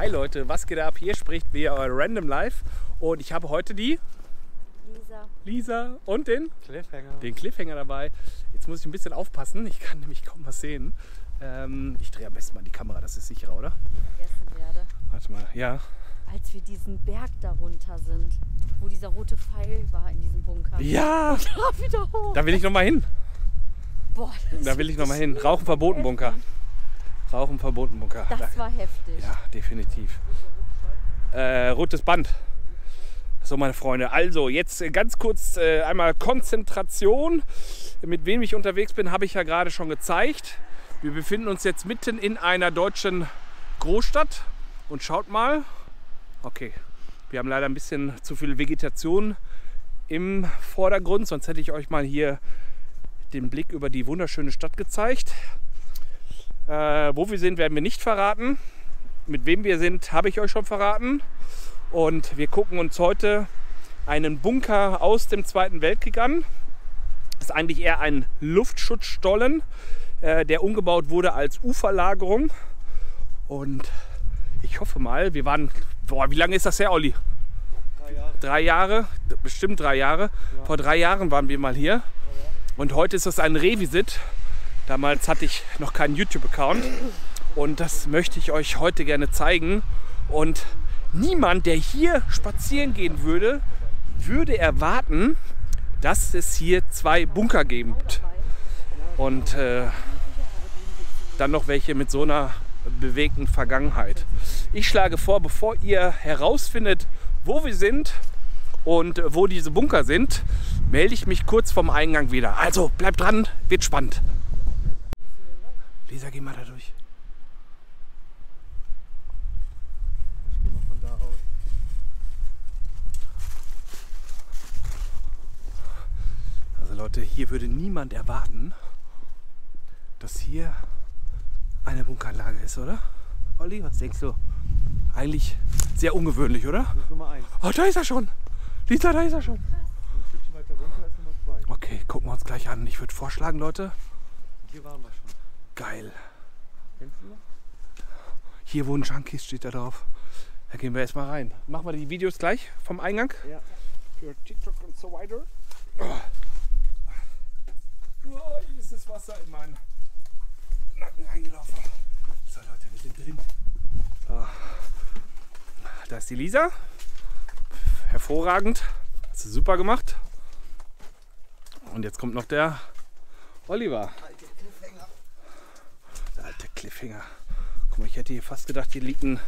Hi Leute, was geht ab? Hier spricht wieder euer Random Life und ich habe heute die Lisa und den Cliffhanger dabei. Jetzt muss ich ein bisschen aufpassen, ich kann nämlich kaum was sehen. Ich drehe am besten mal die Kamera, das ist sicherer, oder? Vergessen werde. Warte mal, ja. Als wir diesen Berg darunter sind, wo dieser rote Pfeil war in diesem Bunker. Ja! Da wieder hoch. Da will ich noch mal hin. Boah, Da will ich noch mal hin. Rauchen verboten Bunker. Rauchen verboten Bunker. Das war heftig. Ja, definitiv. Rotes Band. So, meine Freunde. Also, jetzt ganz kurz einmal Konzentration. Mit wem ich unterwegs bin, habe ich ja gerade schon gezeigt. Wir befinden uns jetzt mitten in einer deutschen Großstadt. Und schaut mal. Okay, wir haben leider ein bisschen zu viel Vegetation im Vordergrund. Sonst hätte ich euch mal hier den Blick über die wunderschöne Stadt gezeigt. Wo wir sind, werden wir nicht verraten. Mit wem wir sind, habe ich euch schon verraten. Und wir gucken uns heute einen Bunker aus dem Zweiten Weltkrieg an. Das ist eigentlich eher ein Luftschutzstollen, der umgebaut wurde als Uferlagerung. Und ich hoffe mal, wir waren... Boah, wie lange ist das her, Olli? 3 Jahre. 3 Jahre? Bestimmt 3 Jahre. Ja. Vor 3 Jahren waren wir mal hier. Und heute ist das ein Revisit. Damals hatte ich noch keinen YouTube-Account. Und das möchte ich euch heute gerne zeigen. Und niemand, der hier spazieren gehen würde, würde erwarten, dass es hier 2 Bunker gibt. Und dann noch welche mit so einer bewegten Vergangenheit. Ich schlage vor, bevor ihr herausfindet, wo wir sind und wo diese Bunker sind, melde ich mich kurz vom Eingang wieder. Also bleibt dran, wird spannend. Lisa, geh mal da durch. Ich gehe mal von da aus. Also Leute, hier würde niemand erwarten, dass hier eine Bunkeranlage ist, oder? Olli, was denkst du? Eigentlich sehr ungewöhnlich, oder? Das ist Nummer 1. Oh, da ist er schon. Lisa, da ist er schon. Ein Stückchen weiter runter ist Nummer 2. Okay, gucken wir uns gleich an. Ich würde vorschlagen, Leute. Hier waren wir schon. Geil. Kennst du noch? Hier wohnen Junkies, steht da drauf. Da gehen wir erstmal rein. Machen wir die Videos gleich vom Eingang? Ja. Für TikTok und so weiter. Oh, hier ist das Wasser in meinen Nacken reingelaufen. So Leute, wir sind drin. So. Da ist die Lisa. Hervorragend. Hast du super gemacht. Und jetzt kommt noch der Oliver. Der alte Cliffhanger. Guck mal, ich hätte hier fast gedacht, hier liegt ein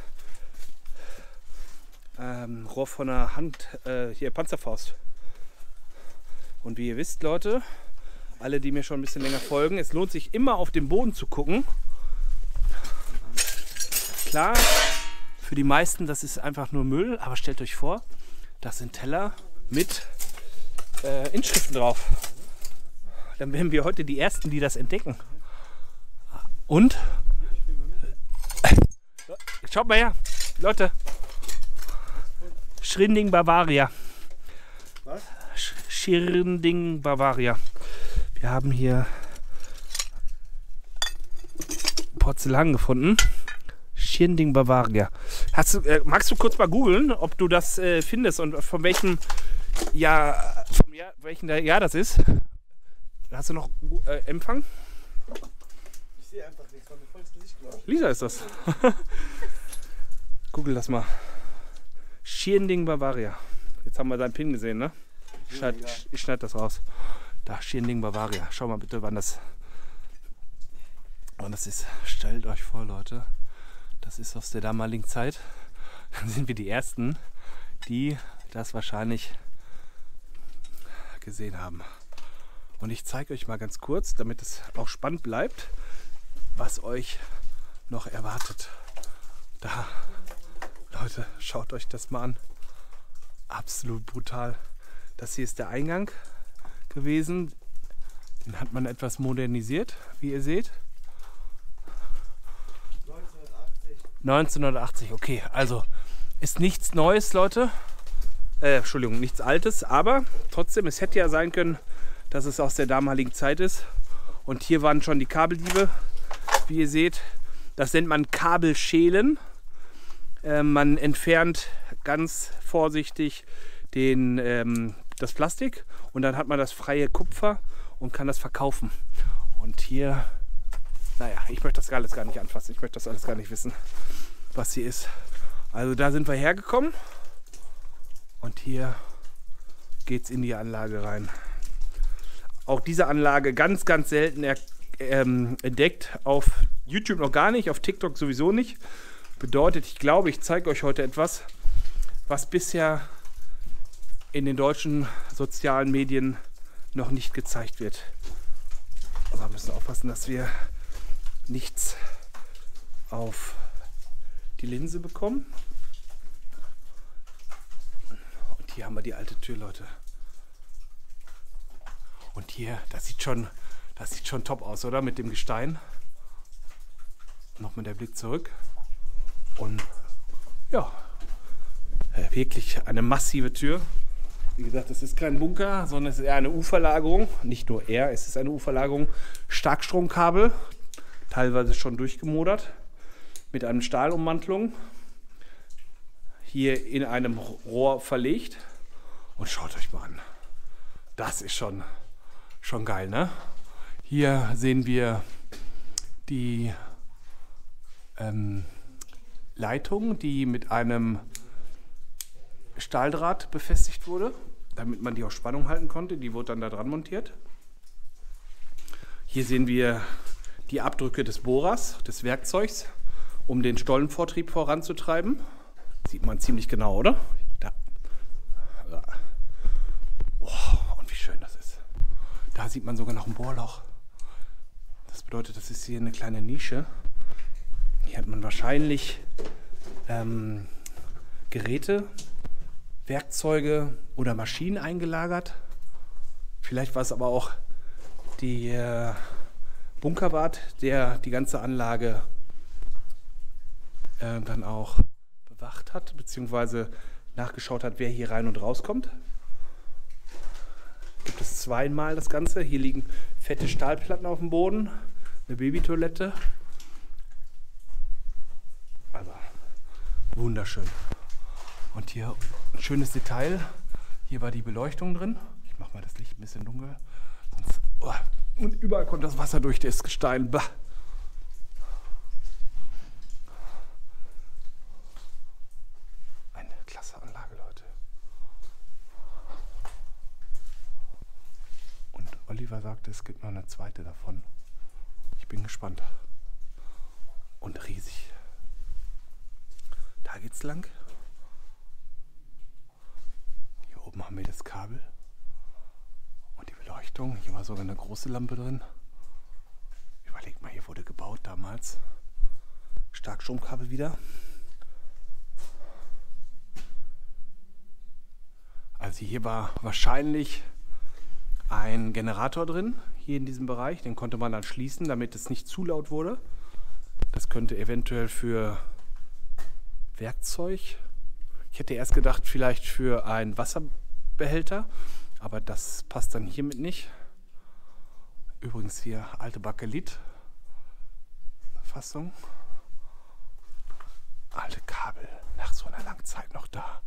Rohr von einer Hand, hier Panzerfaust. Und wie ihr wisst, Leute, alle, die mir schon ein bisschen länger folgen, es lohnt sich immer auf den Boden zu gucken. Klar, für die meisten, das ist einfach nur Müll, aber stellt euch vor, das sind Teller mit Inschriften drauf. Dann wären wir heute die Ersten, die das entdecken. Und? Schaut mal her, Leute. Schrinding Bavaria. Was? Schrinding Bavaria. Wir haben hier Porzellan gefunden. Schrinding Bavaria. Magst du kurz mal googeln, ob du das findest und von welchem Jahr, welchen Jahr das ist? Hast du noch Empfang? Ich sehe einfach nichts, weil mir voll ins Gesicht gelaufen. Lisa ist das. Google das mal. Schrinding Bavaria. Jetzt haben wir seinen Pin gesehen, ne? Ich schneide das raus. Da, Schrinding Bavaria. Schau mal bitte, wann das ist. Stellt euch vor, Leute. Das ist aus der damaligen Zeit. Dann sind wir die Ersten, die das wahrscheinlich gesehen haben. Und ich zeige euch mal ganz kurz, damit es auch spannend bleibt, was euch noch erwartet. Da, Leute, schaut euch das mal an. Absolut brutal. Das hier ist der Eingang gewesen. Den hat man etwas modernisiert, wie ihr seht. 1980, okay, also ist nichts Neues, Leute. Entschuldigung, nichts Altes, aber trotzdem, es hätte ja sein können, dass es aus der damaligen Zeit ist. Und hier waren schon die Kabeldiebe, wie ihr seht. Das nennt man Kabelschälen. Man entfernt ganz vorsichtig das Plastik und dann hat man das freie Kupfer und kann das verkaufen. Und hier, naja, ich möchte das alles gar nicht anfassen. Ich möchte das alles gar nicht wissen, was hier ist. Also da sind wir hergekommen und hier geht es in die Anlage rein. Auch diese Anlage ganz, ganz selten entdeckt. Auf YouTube noch gar nicht, auf TikTok sowieso nicht. Bedeutet, ich glaube, ich zeige euch heute etwas, was bisher in den deutschen sozialen Medien noch nicht gezeigt wird. Aber wir müssen aufpassen, dass wir nichts auf die Linse bekommen. Und hier haben wir die alte Tür, Leute. Und hier, das sieht schon top aus, oder? Mit dem Gestein. Nochmal der Blick zurück. Und ja, wirklich eine massive Tür. Wie gesagt, es ist kein Bunker, sondern es ist eher eine U-Verlagerung. Nicht nur es ist eine U-Verlagerung. Starkstromkabel, teilweise schon durchgemodert, mit einer Stahlummantelung. Hier in einem Rohr verlegt. Und schaut euch mal an. Das ist schon geil, ne? Hier sehen wir die Leitung, die mit einem Stahldraht befestigt wurde, damit man die auf Spannung halten konnte. Die wurde dann da dran montiert. Hier sehen wir die Abdrücke des Bohrers, des Werkzeugs, um den Stollenvortrieb voranzutreiben. Sieht man ziemlich genau, oder? Da. Oh, und wie schön das ist. Da sieht man sogar noch ein Bohrloch. Das bedeutet, das ist hier eine kleine Nische. Hier hat man wahrscheinlich Geräte, Werkzeuge oder Maschinen eingelagert. Vielleicht war es aber auch der Bunkerwart, der die ganze Anlage dann auch bewacht hat, beziehungsweise nachgeschaut hat, wer hier rein und rauskommt. Gibt es zweimal das Ganze. Hier liegen fette Stahlplatten auf dem Boden, eine Babytoilette. Also wunderschön. Und hier ein schönes Detail. Hier war die Beleuchtung drin. Ich mache mal das Licht ein bisschen dunkel. Und überall kommt das Wasser durch das Gestein. Bah. Eine klasse Anlage, Leute. Und Oliver sagte, es gibt noch eine zweite davon. Ich bin gespannt. Und riesig. Da geht's lang. Hier oben haben wir das Kabel und die Beleuchtung. Hier war sogar eine große Lampe drin. Überlegt mal, hier wurde gebaut damals. Starkstromkabel wieder. Also hier war wahrscheinlich ein Generator drin, hier in diesem Bereich. Den konnte man dann schließen, damit es nicht zu laut wurde. Das könnte eventuell für Werkzeug. Ich hätte erst gedacht, vielleicht für einen Wasserbehälter, aber das passt dann hiermit nicht. Übrigens hier alte Bakelit-Fassung. Alte Kabel, nach so einer langen Zeit noch da.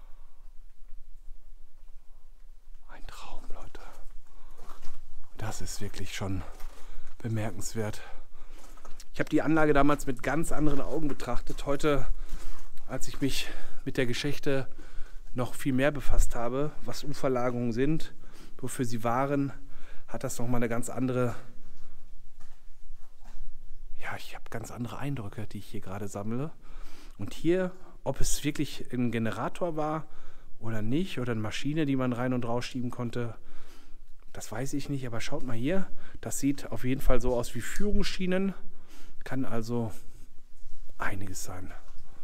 Ein Traum, Leute. Das ist wirklich schon bemerkenswert. Ich habe die Anlage damals mit ganz anderen Augen betrachtet. Heute, als ich mich mit der Geschichte noch viel mehr befasst habe, was U-Verlagerungen sind, wofür sie waren, hat das nochmal eine ganz andere, ja, ich habe ganz andere Eindrücke, die ich hier gerade sammle. Und hier, ob es wirklich ein Generator war oder nicht, oder eine Maschine, die man rein und raus schieben konnte, das weiß ich nicht. Aber schaut mal hier, das sieht auf jeden Fall so aus wie Führungsschienen, kann also einiges sein.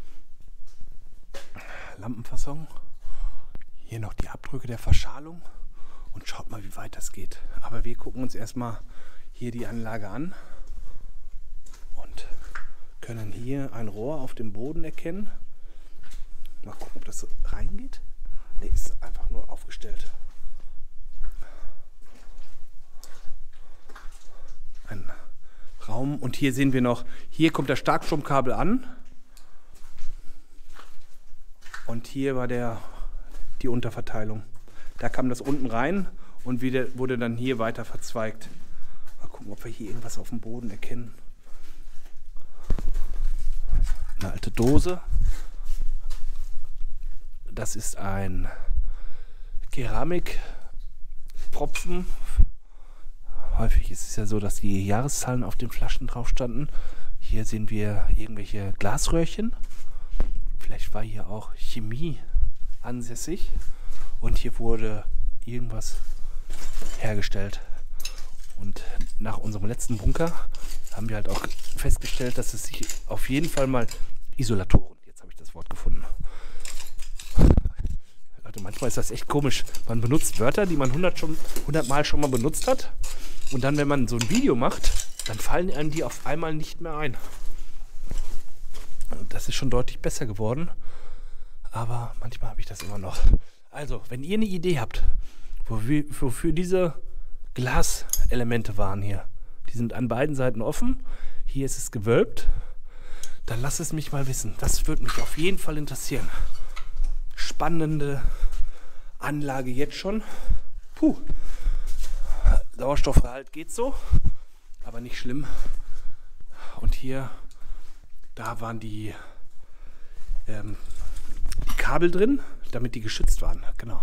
Lampenfassung. Hier noch die Abdrücke der Verschalung. Und schaut mal, wie weit das geht. Aber wir gucken uns erstmal hier die Anlage an. Und können hier ein Rohr auf dem Boden erkennen. Mal gucken, ob das reingeht. Ne, ist einfach nur aufgestellt. Ein Raum. Und hier sehen wir noch, hier kommt das Starkstromkabel an. Und hier war die Unterverteilung. Da kam das unten rein und wurde dann hier weiter verzweigt. Mal gucken, ob wir hier irgendwas auf dem Boden erkennen. Eine alte Dose. Das ist ein Keramikpropfen. Häufig ist es ja so, dass die Jahreszahlen auf den Flaschen drauf standen. Hier sehen wir irgendwelche Glasröhrchen. Vielleicht war hier auch Chemie ansässig. Und hier wurde irgendwas hergestellt. Und nach unserem letzten Bunker haben wir halt auch festgestellt, dass es sich auf jeden Fall mal Isolatoren, jetzt habe ich das Wort gefunden. Leute, manchmal ist das echt komisch. Man benutzt Wörter, die man 100 Mal schon mal benutzt hat. Und dann, wenn man so ein Video macht, dann fallen einem die auf einmal nicht mehr ein. Und das ist schon deutlich besser geworden. Aber manchmal habe ich das immer noch. Also, wenn ihr eine Idee habt, wofür diese Glaselemente waren hier, die sind an beiden Seiten offen, hier ist es gewölbt, dann lasst es mich mal wissen. Das würde mich auf jeden Fall interessieren. Spannende Anlage jetzt schon. Puh. Sauerstoffgehalt geht so, aber nicht schlimm. Und hier, da waren die Kabel drin, damit die geschützt waren. Genau.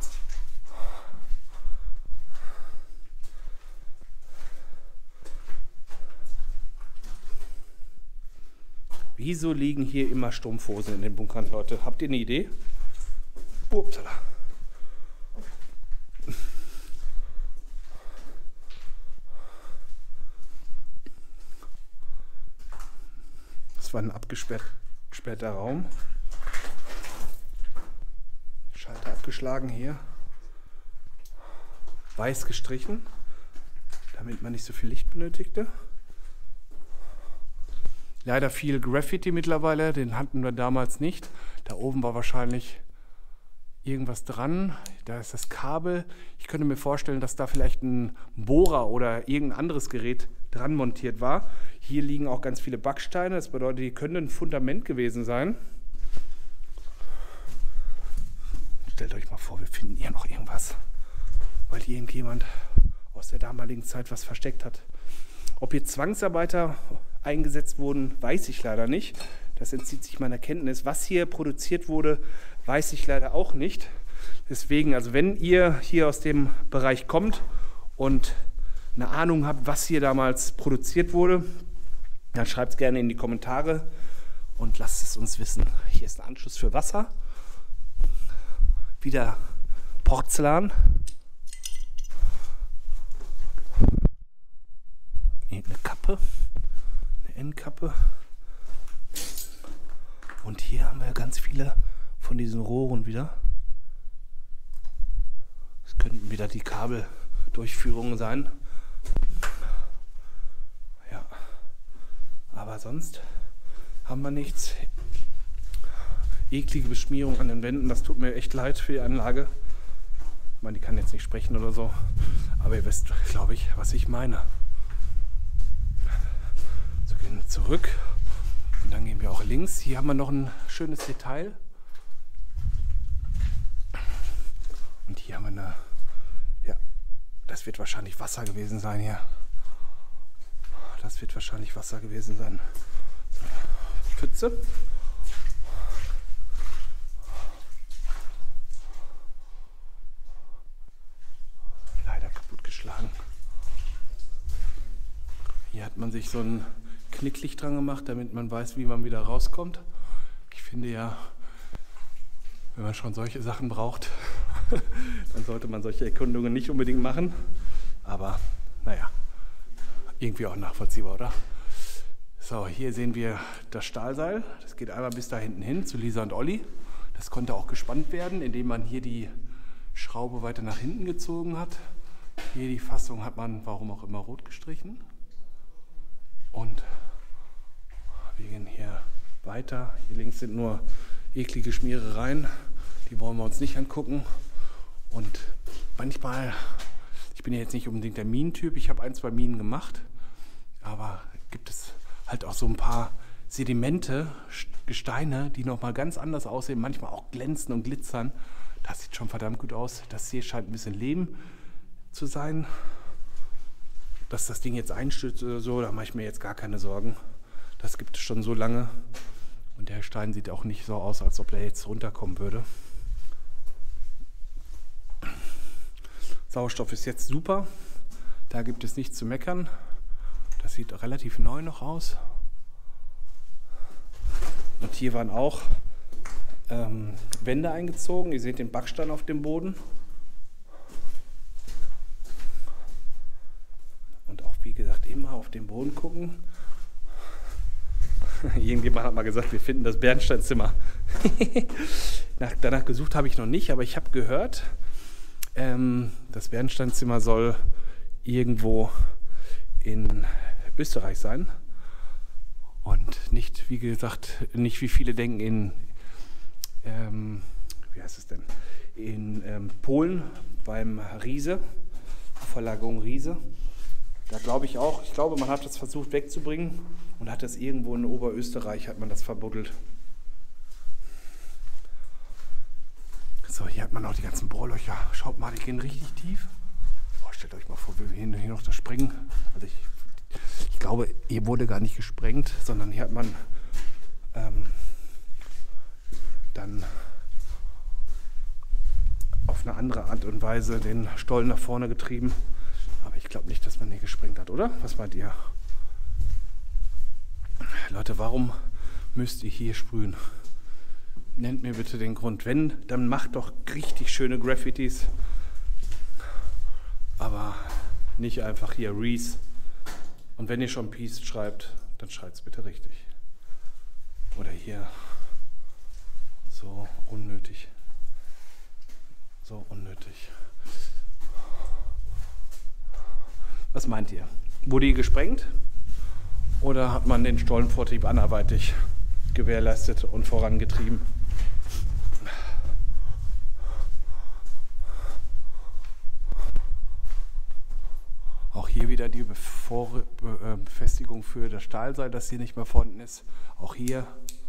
Wieso liegen hier immer Strumpfhosen in den Bunkern, Leute? Habt ihr eine Idee? Upsala. Das war ein abgesperrter Raum. Schalter abgeschlagen hier. Weiß gestrichen, damit man nicht so viel Licht benötigte. Leider viel Graffiti mittlerweile, den hatten wir damals nicht. Da oben war wahrscheinlich irgendwas dran. Da ist das Kabel. Ich könnte mir vorstellen, dass da vielleicht ein Bohrer oder irgendein anderes Gerät dran montiert war. Hier liegen auch ganz viele Backsteine. Das bedeutet, die können ein Fundament gewesen sein. Stellt euch mal vor, wir finden hier noch irgendwas, weil hier irgendjemand aus der damaligen Zeit was versteckt hat. Ob hier Zwangsarbeiter eingesetzt wurden, weiß ich leider nicht. Das entzieht sich meiner Kenntnis. Was hier produziert wurde, weiß ich leider auch nicht. Deswegen, also wenn ihr hier aus dem Bereich kommt und eine Ahnung habt, was hier damals produziert wurde, dann schreibt es gerne in die Kommentare und lasst es uns wissen. Hier ist ein Anschluss für Wasser. Wieder Porzellan. Eine Kappe. Endkappe. Und hier haben wir ganz viele von diesen Rohren wieder. Das könnten wieder die Kabeldurchführungen sein. Ja. Aber sonst haben wir nichts. Eklige Beschmierung an den Wänden, das tut mir echt leid für die Anlage. Ich meine, die kann jetzt nicht sprechen oder so. Aber ihr wisst, glaube ich, was ich meine. Zurück und dann gehen wir auch links. Hier haben wir noch ein schönes Detail und hier haben wir eine, ja, das wird wahrscheinlich Wasser gewesen sein hier. Das wird wahrscheinlich Wasser gewesen sein. Pfütze. Leider kaputtgeschlagen. Hier hat man sich so ein Knicklicht dran gemacht, damit man weiß, wie man wieder rauskommt. Ich finde ja, wenn man schon solche Sachen braucht, dann sollte man solche Erkundungen nicht unbedingt machen. Aber naja, irgendwie auch nachvollziehbar, oder? So, hier sehen wir das Stahlseil. Das geht einmal bis da hinten hin zu Lisa und Olli. Das konnte auch gespannt werden, indem man hier die Schraube weiter nach hinten gezogen hat. Hier die Fassung hat man, warum auch immer, rot gestrichen. Und wir gehen hier weiter. Hier links sind nur eklige Schmierereien. Die wollen wir uns nicht angucken. Und manchmal, ich bin ja jetzt nicht unbedingt der Minentyp. Ich habe 1, 2 Minen gemacht. Aber gibt es halt auch so ein paar Sedimente, Gesteine, die nochmal ganz anders aussehen, manchmal auch glänzen und glitzern. Das sieht schon verdammt gut aus. Das hier scheint ein bisschen Lehm zu sein. Dass das Ding jetzt einstürzt oder so, da mache ich mir jetzt gar keine Sorgen. Das gibt es schon so lange. Und der Stein sieht auch nicht so aus, als ob der jetzt runterkommen würde. Sauerstoff ist jetzt super. Da gibt es nichts zu meckern. Das sieht relativ neu noch aus. Und hier waren auch Wände eingezogen. Ihr seht den Backstein auf dem Boden. Und auch, wie gesagt, immer auf den Boden gucken. Irgendjemand hat mal gesagt, wir finden das Bernsteinzimmer. Danach gesucht habe ich noch nicht, aber ich habe gehört, das Bernsteinzimmer soll irgendwo in Österreich sein. Und nicht, wie gesagt, nicht wie viele denken in Polen beim Riese, Verlagerung Riese. Da glaube ich auch, ich glaube, man hat das versucht wegzubringen und hat das irgendwo in Oberösterreich, hat man das verbuddelt. So, hier hat man auch die ganzen Bohrlöcher. Schaut mal, die gehen richtig tief. Oh, stellt euch mal vor, wie wir hier noch das sprengen. Also ich glaube, hier wurde gar nicht gesprengt, sondern hier hat man dann auf eine andere Art und Weise den Stollen nach vorne getrieben. Aber ich glaube nicht, dass man hier gesprengt hat, oder? Was meint ihr? Leute, warum müsst ihr hier sprühen? Nennt mir bitte den Grund. Wenn, dann macht doch richtig schöne Graffitis. Aber nicht einfach hier Reese. Und wenn ihr schon Peace schreibt, dann schreibt es bitte richtig. Oder hier. So unnötig. So unnötig. Was meint ihr? Wurde hier gesprengt? Oder hat man den Stollenvortrieb anderweitig gewährleistet und vorangetrieben? Auch hier wieder die Befestigung für das Stahlseil, das hier nicht mehr vorhanden ist. Auch hier.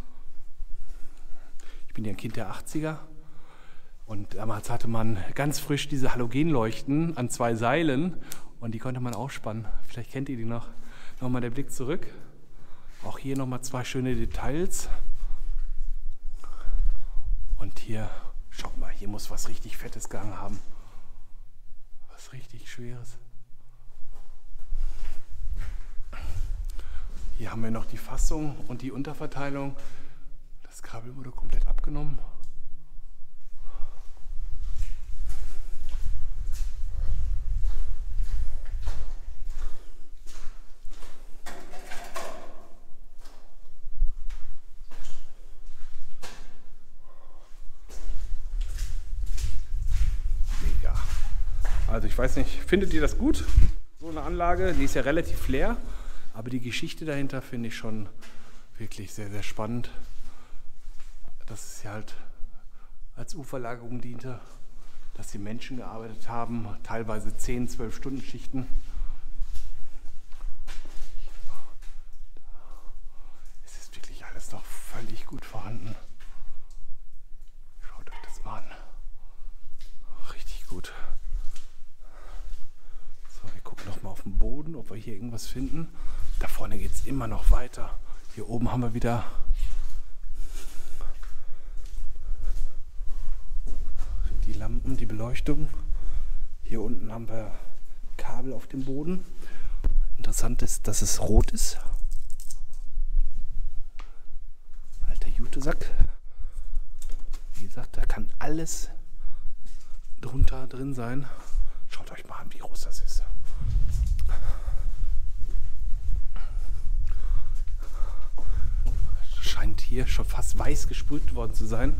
Ich bin ja ein Kind der 80er. Und damals hatte man ganz frisch diese Halogenleuchten an 2 Seilen und die konnte man aufspannen. Vielleicht kennt ihr die noch. Nochmal der Blick zurück. Auch hier nochmal 2 schöne Details. Und hier, schaut mal, hier muss was richtig Fettes gehangen haben. Was richtig Schweres. Hier haben wir noch die Fassung und die Unterverteilung. Das Kabel wurde komplett abgenommen. Mega. Also ich weiß nicht, findet ihr das gut? So eine Anlage, die ist ja relativ leer. Aber die Geschichte dahinter finde ich schon wirklich sehr, sehr spannend. Dass es ja halt als Uferlagerung diente, dass die Menschen gearbeitet haben, teilweise 10-, 12-Stunden-Schichten. Es ist wirklich alles noch völlig gut vorhanden. Schaut euch das mal an. Richtig gut. So, wir gucken noch mal auf den Boden, ob wir hier irgendwas finden. Da vorne geht es immer noch weiter. Hier oben haben wir wieder die Lampen, die Beleuchtung. Hier unten haben wir Kabel auf dem Boden. Interessant ist, dass es rot ist. Alter Jutesack. Wie gesagt, da kann alles drunter drin sein. Schaut euch mal an, wie groß das ist. Scheint hier schon fast weiß gesprüht worden zu sein.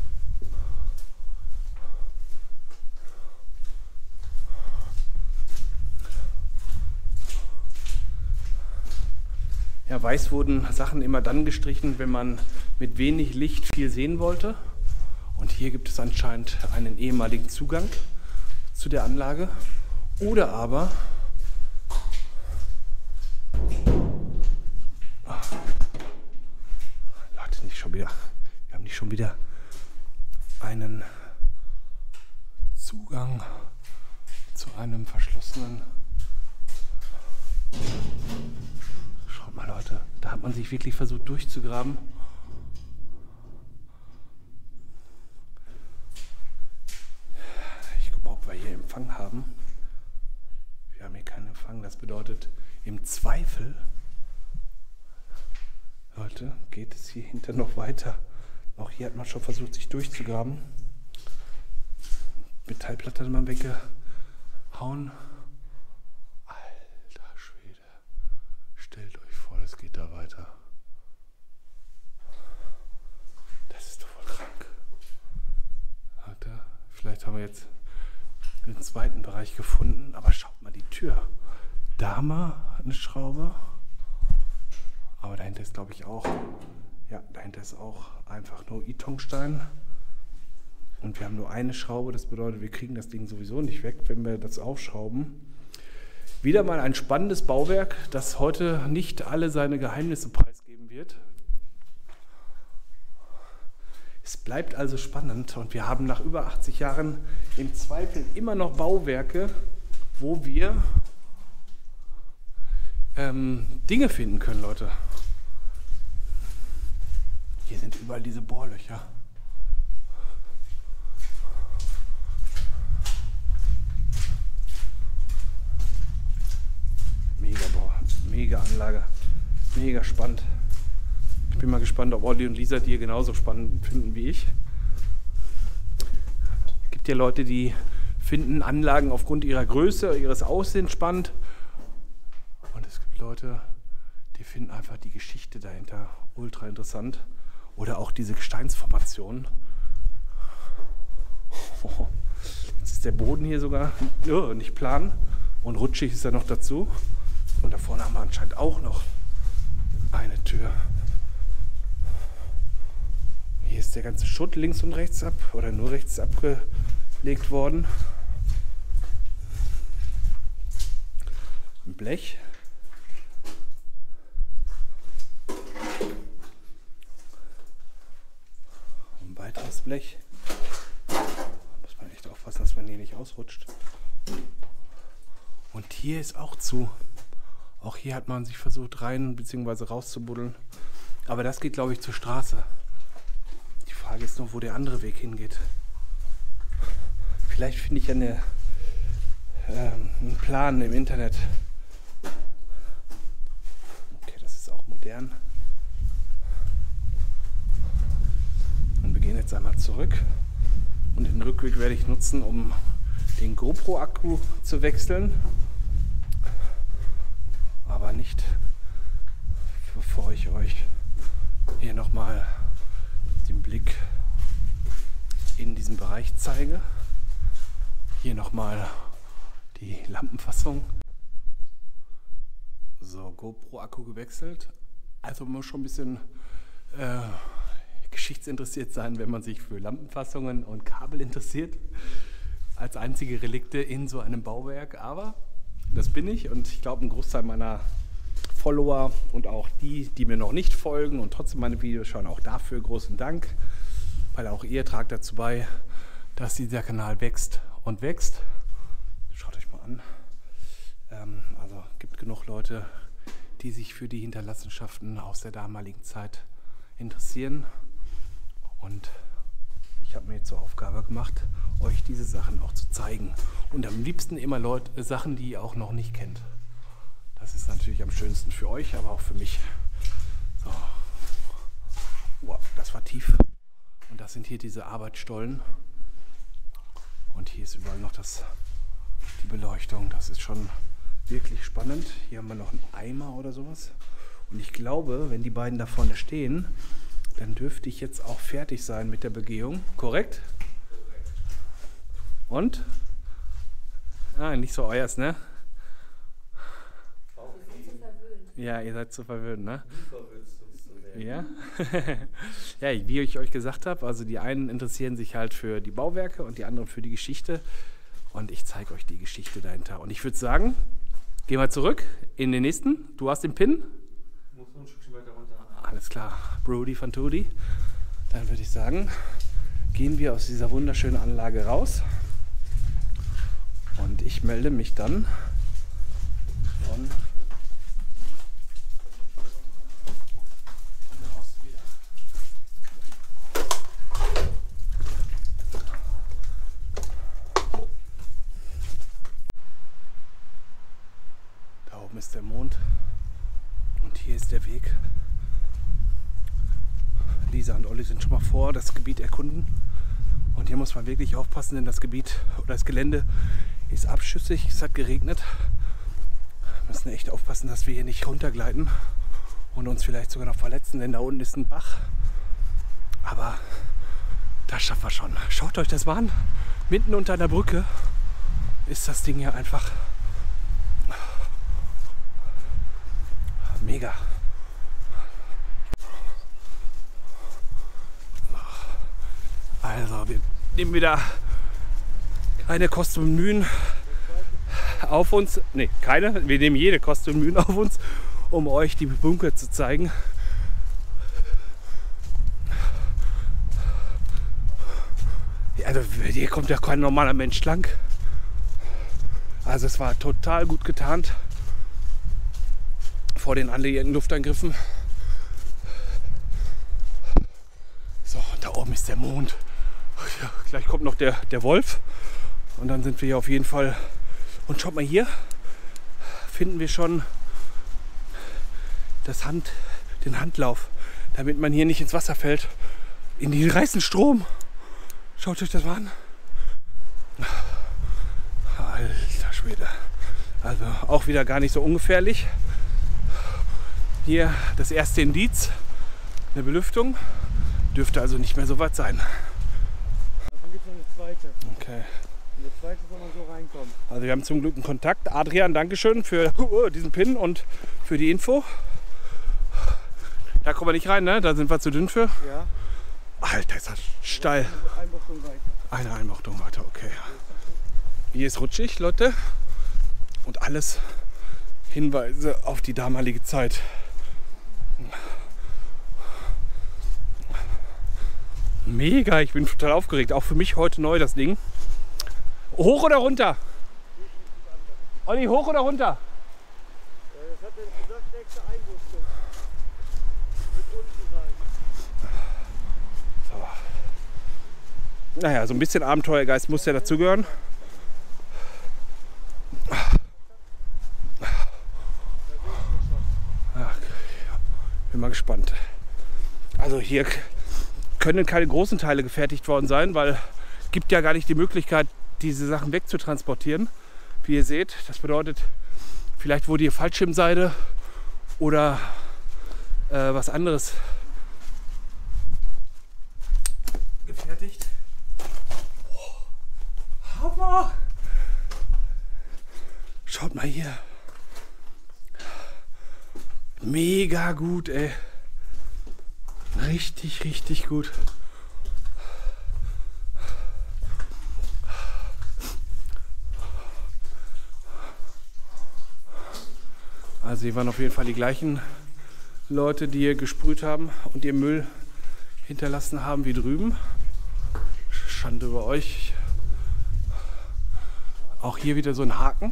Ja, weiß wurden Sachen immer dann gestrichen, wenn man mit wenig Licht viel sehen wollte. Und hier gibt es anscheinend einen ehemaligen Zugang zu der Anlage. Oder aber ich schon wieder einen Zugang zu einem verschlossenen. Schaut mal, Leute, da hat man sich wirklich versucht durchzugraben. Ich gucke mal, ob wir hier Empfang haben. Wir haben hier keinen Empfang. Das bedeutet, im Zweifel, Leute, geht es hier hinter noch weiter. Auch hier hat man schon versucht, sich durchzugraben. Metallplatte hat man weggehauen. Alter Schwede. Stellt euch vor, es geht da weiter. Das ist doch voll krank. Leute, vielleicht haben wir jetzt den zweiten Bereich gefunden, aber schaut mal die Tür. Da haben wir eine Schraube. Aber dahinter ist, glaube ich, auch, ja, dahinter ist auch einfach nur Itongstein. Und wir haben nur eine Schraube, das bedeutet, wir kriegen das Ding sowieso nicht weg, wenn wir das aufschrauben. Wieder mal ein spannendes Bauwerk, das heute nicht alle seine Geheimnisse preisgeben wird. Es bleibt also spannend und wir haben nach über 80 Jahren im Zweifel immer noch Bauwerke, wo wir Dinge finden können, Leute. Hier sind überall diese Bohrlöcher. Mega Anlage, mega spannend. Ich bin mal gespannt, ob Olli und Lisa die hier genauso spannend finden wie ich. Es gibt ja Leute, die finden Anlagen aufgrund ihrer Größe, ihres Aussehens spannend. Und es gibt Leute, die finden einfach die Geschichte dahinter ultra interessant. Oder auch diese Gesteinsformationen. Jetzt ist der Boden hier sogar nicht plan und rutschig ist er noch dazu. Und da vorne haben wir anscheinend auch noch eine Tür. Hier ist der ganze Schutt links und rechts ab oder nur rechts abgelegt worden. Ein Blech. Ein weiteres Blech. Da muss man echt aufpassen, dass man hier nicht ausrutscht. Und hier ist auch zu. Auch hier hat man sich versucht rein bzw. rauszubuddeln. Aber das geht, glaube ich, zur Straße. Die Frage ist nur, wo der andere Weg hingeht. Vielleicht finde ich einen Plan im Internet. Okay, das ist auch modern. Und wir gehen jetzt einmal zurück. Und den Rückweg werde ich nutzen, um den GoPro-Akku zu wechseln. Aber nicht, bevor ich euch hier nochmal den Blick in diesen Bereich zeige. Hier nochmal die Lampenfassung. So, GoPro-Akku gewechselt. Also man muss schon ein bisschen geschichtsinteressiert sein, wenn man sich für Lampenfassungen und Kabel interessiert. Als einzige Relikte in so einem Bauwerk. Aber das bin ich und ich glaube, ein Großteil meiner Follower und auch die, die mir noch nicht folgen und trotzdem meine Videos schauen, auch dafür großen Dank, weil auch ihr tragt dazu bei, dass dieser Kanal wächst und wächst. Schaut euch mal an. Also gibt genug Leute, die sich für die Hinterlassenschaften aus der damaligen Zeit interessieren. Und ich habe mir jetzt zur Aufgabe gemacht, euch diese Sachen auch zu zeigen. Und am liebsten immer Sachen, die ihr auch noch nicht kennt. Das ist natürlich am schönsten für euch, aber auch für mich. So. Wow, das war tief. Und das sind hier diese Arbeitsstollen. Und hier ist überall noch die Beleuchtung. Das ist schon wirklich spannend. Hier haben wir noch einen Eimer oder sowas. Und ich glaube, wenn die beiden da vorne stehen, dann dürfte ich jetzt auch fertig sein mit der Begehung. Korrekt? Korrekt. Und? Ah, nicht so euers, ne? Ja, ihr seid zu verwöhnt, ne? Ja. Ja, wie ich euch gesagt habe, also die einen interessieren sich halt für die Bauwerke und die anderen für die Geschichte. Und ich zeige euch die Geschichte dahinter. Und ich würde sagen, gehen wir zurück in den nächsten. Du hast den Pin? Muss noch ein Stückchen weiter runter. Alles klar. Brody von Tudi. Dann würde ich sagen, gehen wir aus dieser wunderschönen Anlage raus. Und ich melde mich dann von draußen wieder. Da oben ist der Mond und hier ist der Weg. Lisa und Olli sind schon mal vor das Gebiet erkunden. Und hier muss man wirklich aufpassen, denn das Gebiet oder das Gelände ist abschüssig, es hat geregnet. Wir müssen echt aufpassen, dass wir hier nicht runtergleiten und uns vielleicht sogar noch verletzen, denn da unten ist ein Bach. Aber das schaffen wir schon. Schaut euch das mal an. Mitten unter der Brücke ist das Ding hier einfach mega. Also wir nehmen wieder keine Kosten und Mühen auf uns. Ne, keine. Wir nehmen jede Kosten und Mühen auf uns, um euch die Bunker zu zeigen. Ja, also hier kommt ja kein normaler Mensch lang. Also es war total gut getarnt vor den anliegenden Luftangriffen. So, da oben ist der Mond. Ja, gleich kommt noch der Wolf. Und dann sind wir hier auf jeden Fall. Und schaut mal hier, finden wir schon den Handlauf, damit man hier nicht ins Wasser fällt. In den heißen Strom. Schaut euch das mal an. Alter Schwede. Also auch wieder gar nicht so ungefährlich. Hier das erste Indiz, eine Belüftung. Dürfte also nicht mehr so weit sein. Davon gibt es noch eine zweite. Okay. In der zweite soll man so reinkommen. Also wir haben zum Glück einen Kontakt. Adrian, Dankeschön für diesen Pin und für die Info. Da kommen wir nicht rein, ne? Da sind wir zu dünn für. Ja. Alter, ist das steil. Einbuchtung weiter. Eine Einbuchtung weiter, okay. Hier ist rutschig, Leute. Und alles Hinweise auf die damalige Zeit. Mega, ich bin total aufgeregt. Auch für mich heute neu das Ding. Hoch oder runter? Olli, hoch oder runter? Das hat er gesagt, nächste Einbuchtung. Wird unten sein. So. Naja, so ein bisschen Abenteuergeist muss ja dazugehören. Bin mal gespannt. Also hier können keine großen Teile gefertigt worden sein, weil es gibt ja gar nicht die Möglichkeit, diese Sachen wegzutransportieren. Wie ihr seht, das bedeutet, vielleicht wurde hier Fallschirmseide oder was anderes gefertigt. Oh, Hammer! Schaut mal hier. Mega gut, ey. Richtig, richtig gut. Also hier waren auf jeden Fall die gleichen Leute, die hier gesprüht haben und ihr Müll hinterlassen haben wie drüben. Schande über euch. Auch hier wieder so ein Haken.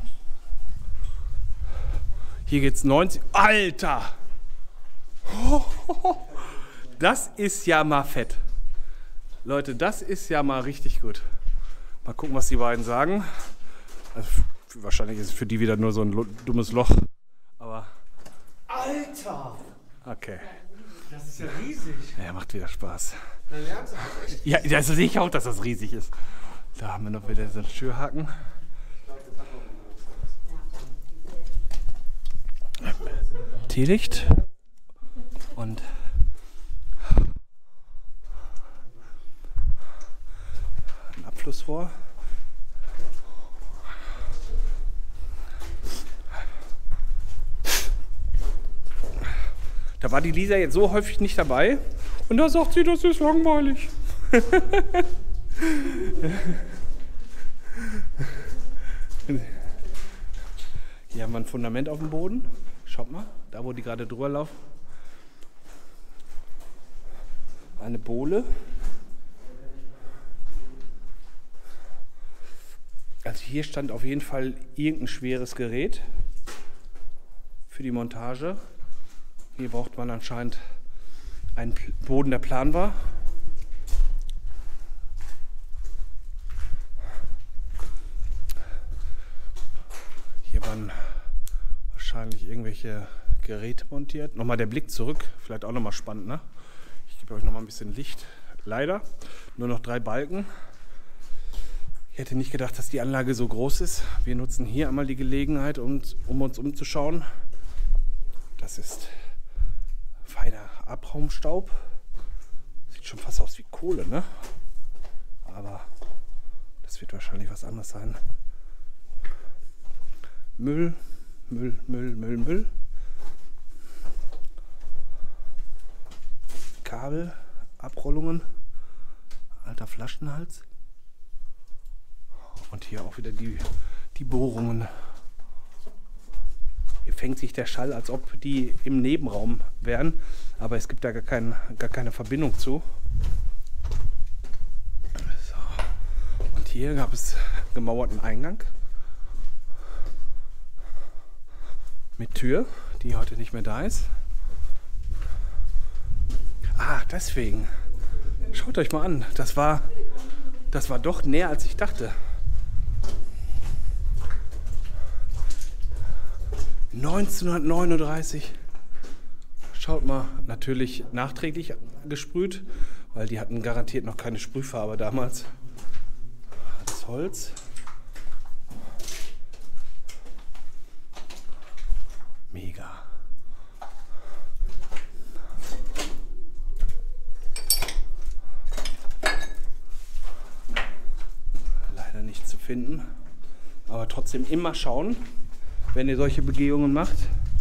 Hier geht's 90. Alter! Das ist ja mal fett. Leute, das ist ja mal richtig gut. Mal gucken, was die beiden sagen. Also, wahrscheinlich ist es für die wieder nur so ein dummes Loch. Aber. Alter! Okay. Das ist ja riesig. Ja, macht wieder Spaß. Dein Ernst? Das ist echt. Ja, also sehe ich auch, dass das riesig ist. Da haben wir noch wieder so einen Türhaken. Teelicht und ein Abflussrohr. Da war die Lisa jetzt so häufig nicht dabei und da sagt sie, das ist langweilig. Hier haben wir ein Fundament auf dem Boden. Schaut mal, da wo die gerade drüber laufen. Eine Bohle. Also hier stand auf jeden Fall irgendein schweres Gerät für die Montage. Hier braucht man anscheinend einen Boden, der planbar. Hier waren wahrscheinlich irgendwelche Geräte montiert. Nochmal der Blick zurück, vielleicht auch nochmal spannend, ne? Ich gebe euch nochmal ein bisschen Licht. Leider nur noch 3 Balken. Ich hätte nicht gedacht, dass die Anlage so groß ist. Wir nutzen hier einmal die Gelegenheit, um uns umzuschauen. Das ist feiner Abraumstaub. Sieht schon fast aus wie Kohle, ne? Aber das wird wahrscheinlich was anderes sein. Müll, Müll, Müll, Müll, Müll. Kabel, Abrollungen, alter Flaschenhals. Und hier auch wieder die Bohrungen. Hier fängt sich der Schall, als ob die im Nebenraum wären, aber es gibt da gar keine Verbindung zu. So. Und hier gab es gemauerten Eingang mit Tür, die heute nicht mehr da ist. Ah, deswegen. Schaut euch mal an, das war doch näher, als ich dachte. 1939. Schaut mal, natürlich nachträglich gesprüht, weil die hatten garantiert noch keine Sprühfarbe damals. Das Holz. Mega. Leider nicht zu finden, aber trotzdem immer schauen, wenn ihr solche Begehungen macht.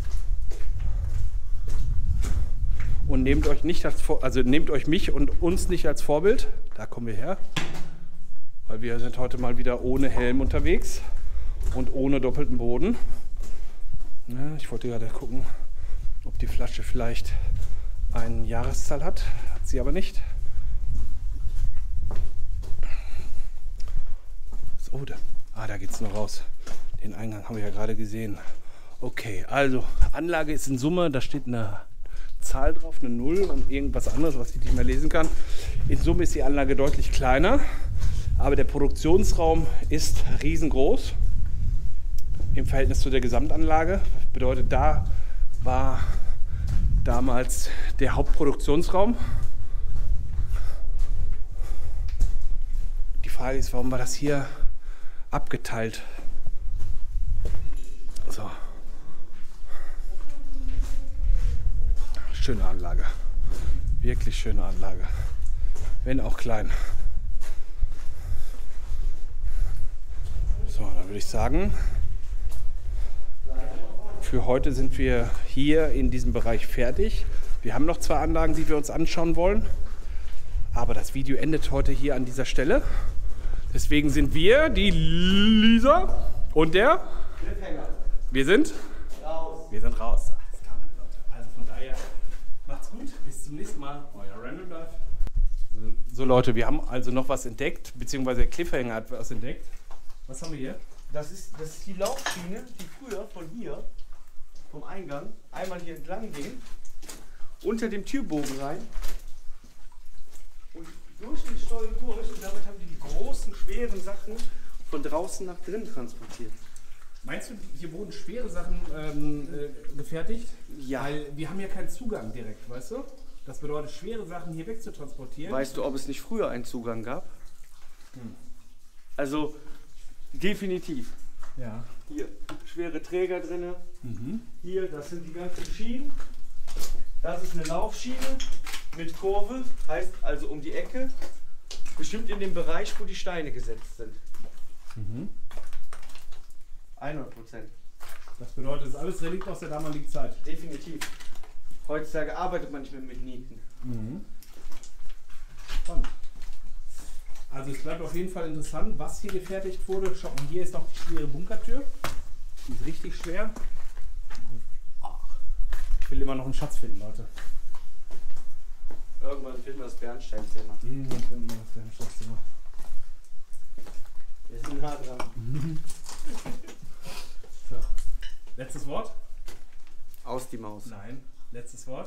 Und nehmt euch nicht nehmt euch mich und uns nicht als Vorbild. Da kommen wir her. Weil wir sind heute mal wieder ohne Helm unterwegs und ohne doppelten Boden. Ja, ich wollte gerade gucken, ob die Flasche vielleicht eine Jahreszahl hat. Hat sie aber nicht. So, da geht es noch raus. Den Eingang haben wir ja gerade gesehen. Okay, also Anlage ist in Summe, da steht eine Zahl drauf, eine 0 und irgendwas anderes, was ich nicht mehr lesen kann. In Summe ist die Anlage deutlich kleiner, aber der Produktionsraum ist riesengroß im Verhältnis zu der Gesamtanlage. Das bedeutet, da war damals der Hauptproduktionsraum. Die Frage ist, warum war das hier abgeteilt? So. Schöne Anlage. Wirklich schöne Anlage. Wenn auch klein. So, dann würde ich sagen, für heute sind wir hier in diesem Bereich fertig. Wir haben noch 2 Anlagen, die wir uns anschauen wollen. Aber das Video endet heute hier an dieser Stelle. Deswegen sind wir, die Lisa und der Cliffhanger. Wir sind raus. Wir sind raus. Das kann man, Leute. Also von daher macht's gut. Bis zum nächsten Mal. Euer Random Dive. So Leute, wir haben also noch was entdeckt, beziehungsweise der Cliffhanger hat was entdeckt. Was haben wir hier? Das ist die Laufschiene, die früher von hier, vom Eingang, einmal hier entlang ging, unter dem Türbogen rein und durch den Stollen durch. Und damit haben die großen, schweren Sachen von draußen nach drinnen transportiert. Meinst du, hier wurden schwere Sachen gefertigt? Ja. Weil wir haben ja keinen Zugang direkt, weißt du? Das bedeutet, schwere Sachen hier wegzutransportieren. Weißt du, ob es nicht früher einen Zugang gab? Also, definitiv. Ja. Hier, schwere Träger drin. Hier, das sind die ganzen Schienen. Das ist eine Laufschiene mit Kurve, heißt also um die Ecke. Bestimmt in dem Bereich, wo die Steine gesetzt sind. 100%. Das bedeutet, das ist alles Relikt aus der damaligen Zeit. Definitiv. Heutzutage arbeitet man nicht mehr mit Nieten. Spannend. Also es bleibt auf jeden Fall interessant, was hier gefertigt wurde. Schaut mal, hier ist noch die schwere Bunkertür. Die ist richtig schwer. Ich will immer noch einen Schatz finden, Leute. Irgendwann finden wir das Bernsteinzimmer. Irgendwann finden wir das Bernsteinzimmer. Wir sind nah dran. So. Letztes Wort? Aus die Maus. Nein. Letztes Wort?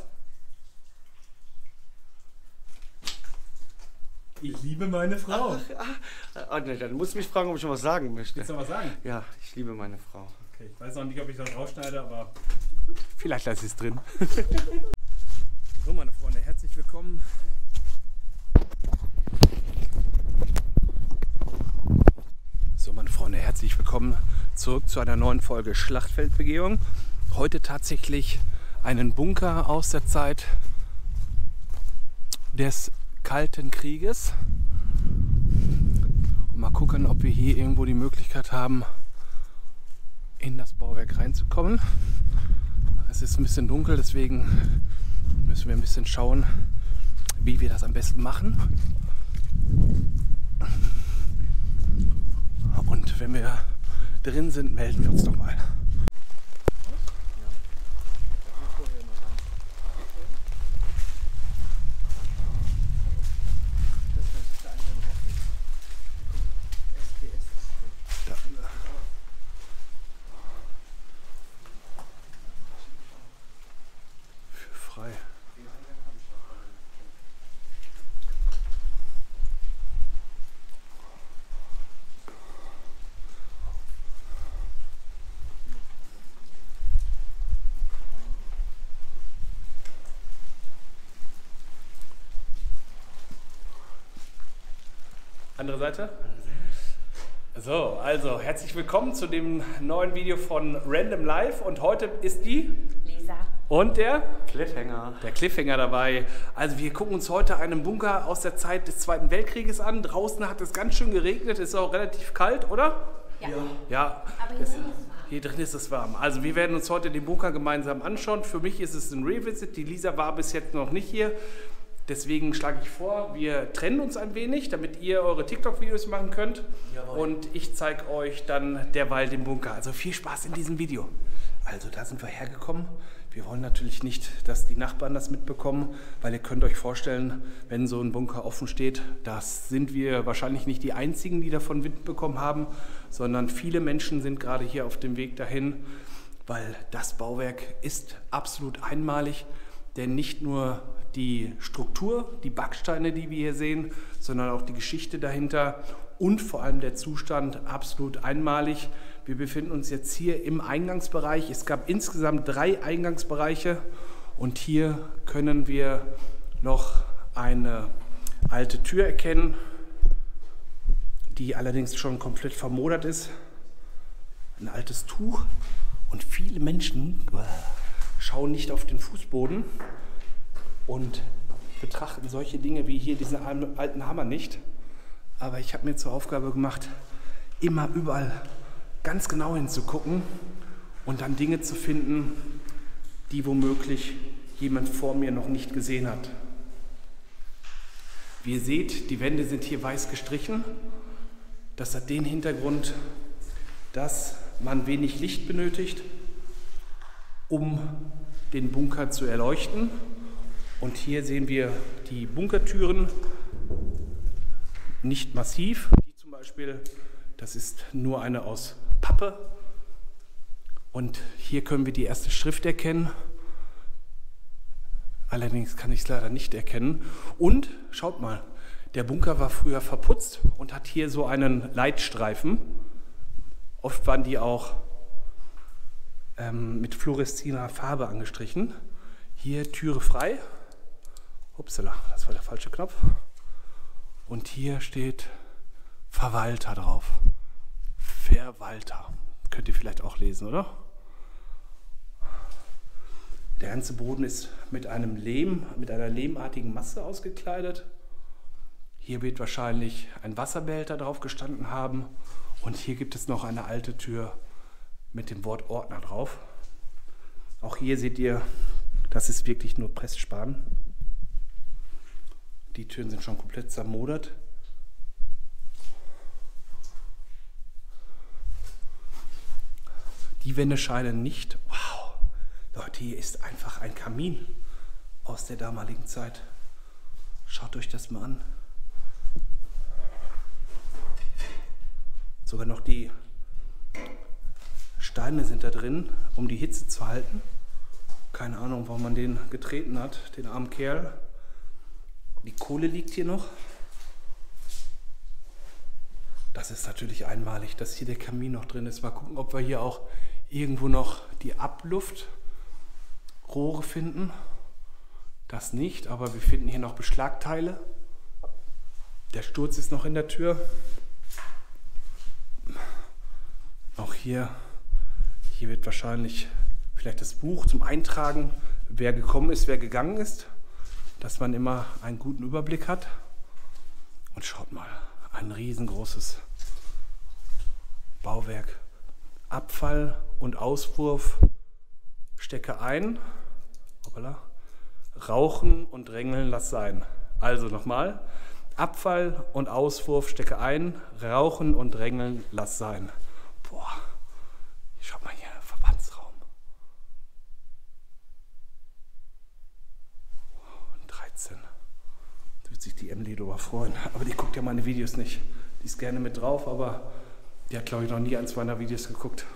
Ich liebe meine Frau. Ne, dann musst du mich fragen, ob ich noch was sagen möchte. Willst du noch was sagen? Ja, ich liebe meine Frau. Okay, ich weiß noch nicht, ob ich das rausschneide, aber vielleicht lasse ich es drin. So, meine Freunde, herzlich willkommen. So, meine Freunde, herzlich willkommen zurück zu einer neuen Folge Schlachtfeldbegehung. Heute tatsächlich einen Bunker aus der Zeit des Kalten Krieges. Und mal gucken, ob wir hier irgendwo die Möglichkeit haben, in das Bauwerk reinzukommen. Es ist ein bisschen dunkel, deswegen müssen wir ein bisschen schauen, wie wir das am besten machen. Und wenn wir drin sind, melden wir uns doch mal. Frei. Andere Seite? So, also herzlich willkommen zu dem neuen Video von Random Life und heute ist die Lisa. und der Cliffhanger dabei. Also wir gucken uns heute einen Bunker aus der Zeit des Zweiten Weltkrieges an. Draußen hat es ganz schön geregnet, ist auch relativ kalt, oder? Ja. Ja. Aber hier drin ist es warm. Hier drin ist es warm. Also wir werden uns heute den Bunker gemeinsam anschauen. Für mich ist es ein Revisit. Die Lisa war bis jetzt noch nicht hier. Deswegen schlage ich vor, wir trennen uns ein wenig, damit ihr eure TikTok-Videos machen könnt. Jawohl. Und ich zeige euch dann derweil den Bunker. Also viel Spaß in diesem Video. Also da sind wir hergekommen. Wir wollen natürlich nicht, dass die Nachbarn das mitbekommen, weil ihr könnt euch vorstellen, wenn so ein Bunker offen steht, das sind wir wahrscheinlich nicht die Einzigen, die davon Wind bekommen haben, sondern viele Menschen sind gerade hier auf dem Weg dahin, weil das Bauwerk ist absolut einmalig, denn nicht nur die Struktur, die Backsteine, die wir hier sehen, sondern auch die Geschichte dahinter und vor allem der Zustand absolut einmalig. Wir befinden uns jetzt hier im Eingangsbereich. Es gab insgesamt 3 Eingangsbereiche und hier können wir noch eine alte Tür erkennen, die allerdings schon komplett vermodert ist. Ein altes Tuch und viele Menschen schauen nicht auf den Fußboden und betrachten solche Dinge wie hier diesen alten Hammer nicht. Aber ich habe mir zur Aufgabe gemacht, immer überall ganz genau hinzugucken und dann Dinge zu finden, die womöglich jemand vor mir noch nicht gesehen hat. Wie ihr seht, die Wände sind hier weiß gestrichen. Das hat den Hintergrund, dass man wenig Licht benötigt, um den Bunker zu erleuchten. Und hier sehen wir die Bunkertüren, nicht massiv. Die zum Beispiel, das ist nur eine aus Pappe. Und hier können wir die erste Schrift erkennen. Allerdings kann ich es leider nicht erkennen. Und schaut mal, der Bunker war früher verputzt und hat hier so einen Leitstreifen. Oft waren die auch mit fluoreszierender Farbe angestrichen. Hier Türe frei. Upsala, das war der falsche Knopf. Und hier steht Verwalter drauf. Verwalter. Könnt ihr vielleicht auch lesen, oder? Der ganze Boden ist mit einer lehmartigen Masse ausgekleidet. Hier wird wahrscheinlich ein Wasserbehälter drauf gestanden haben. Und hier gibt es noch eine alte Tür mit dem Wort Ordner drauf. Auch hier seht ihr, das ist wirklich nur Pressspan. Die Türen sind schon komplett zermodert. Die Wände scheinen nicht. Wow, Leute, hier ist einfach ein Kamin aus der damaligen Zeit. Schaut euch das mal an. Sogar noch die Steine sind da drin, um die Hitze zu halten. Keine Ahnung, warum man den getreten hat, den armen Kerl. Die Kohle liegt hier noch. Das ist natürlich einmalig, dass hier der Kamin noch drin ist. Mal gucken, ob wir hier auch irgendwo noch die Abluftrohre finden. Das nicht, aber wir finden hier noch Beschlagteile. Der Sturz ist noch in der Tür. Auch hier wird wahrscheinlich vielleicht das Buch zum Eintragen, wer gekommen ist, wer gegangen ist, dass man immer einen guten Überblick hat. Und schaut mal, ein riesengroßes Bauwerk. Abfall und Auswurf stecke ein. Hoppala. Rauchen und Drängeln lass sein. Also nochmal. Abfall und Auswurf stecke ein. Rauchen und Drängeln lass sein. Boah. Schaut mal hier, Verbandsraum. 13. Da wird sich die Emily darüber freuen. Aber die guckt ja meine Videos nicht. Die ist gerne mit drauf, aber die hat, glaube ich, noch nie eins meiner Videos geguckt.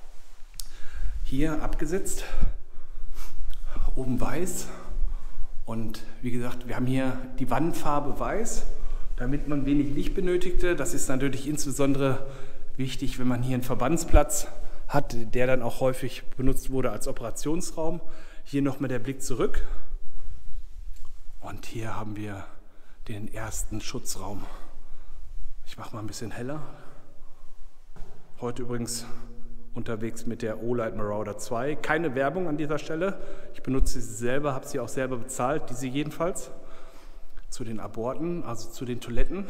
Hier abgesetzt. Oben weiß. Und wie gesagt, wir haben hier die Wandfarbe weiß, damit man wenig Licht benötigte. Das ist natürlich insbesondere wichtig, wenn man hier einen Verbandsplatz hat, der dann auch häufig benutzt wurde als Operationsraum. Hier nochmal der Blick zurück. Und hier haben wir den ersten Schutzraum. Ich mache mal ein bisschen heller. Heute übrigens unterwegs mit der Olight Marauder 2. Keine Werbung an dieser Stelle. Ich benutze sie selber, habe sie auch selber bezahlt, diese jedenfalls. Zu den Aborten, also zu den Toiletten.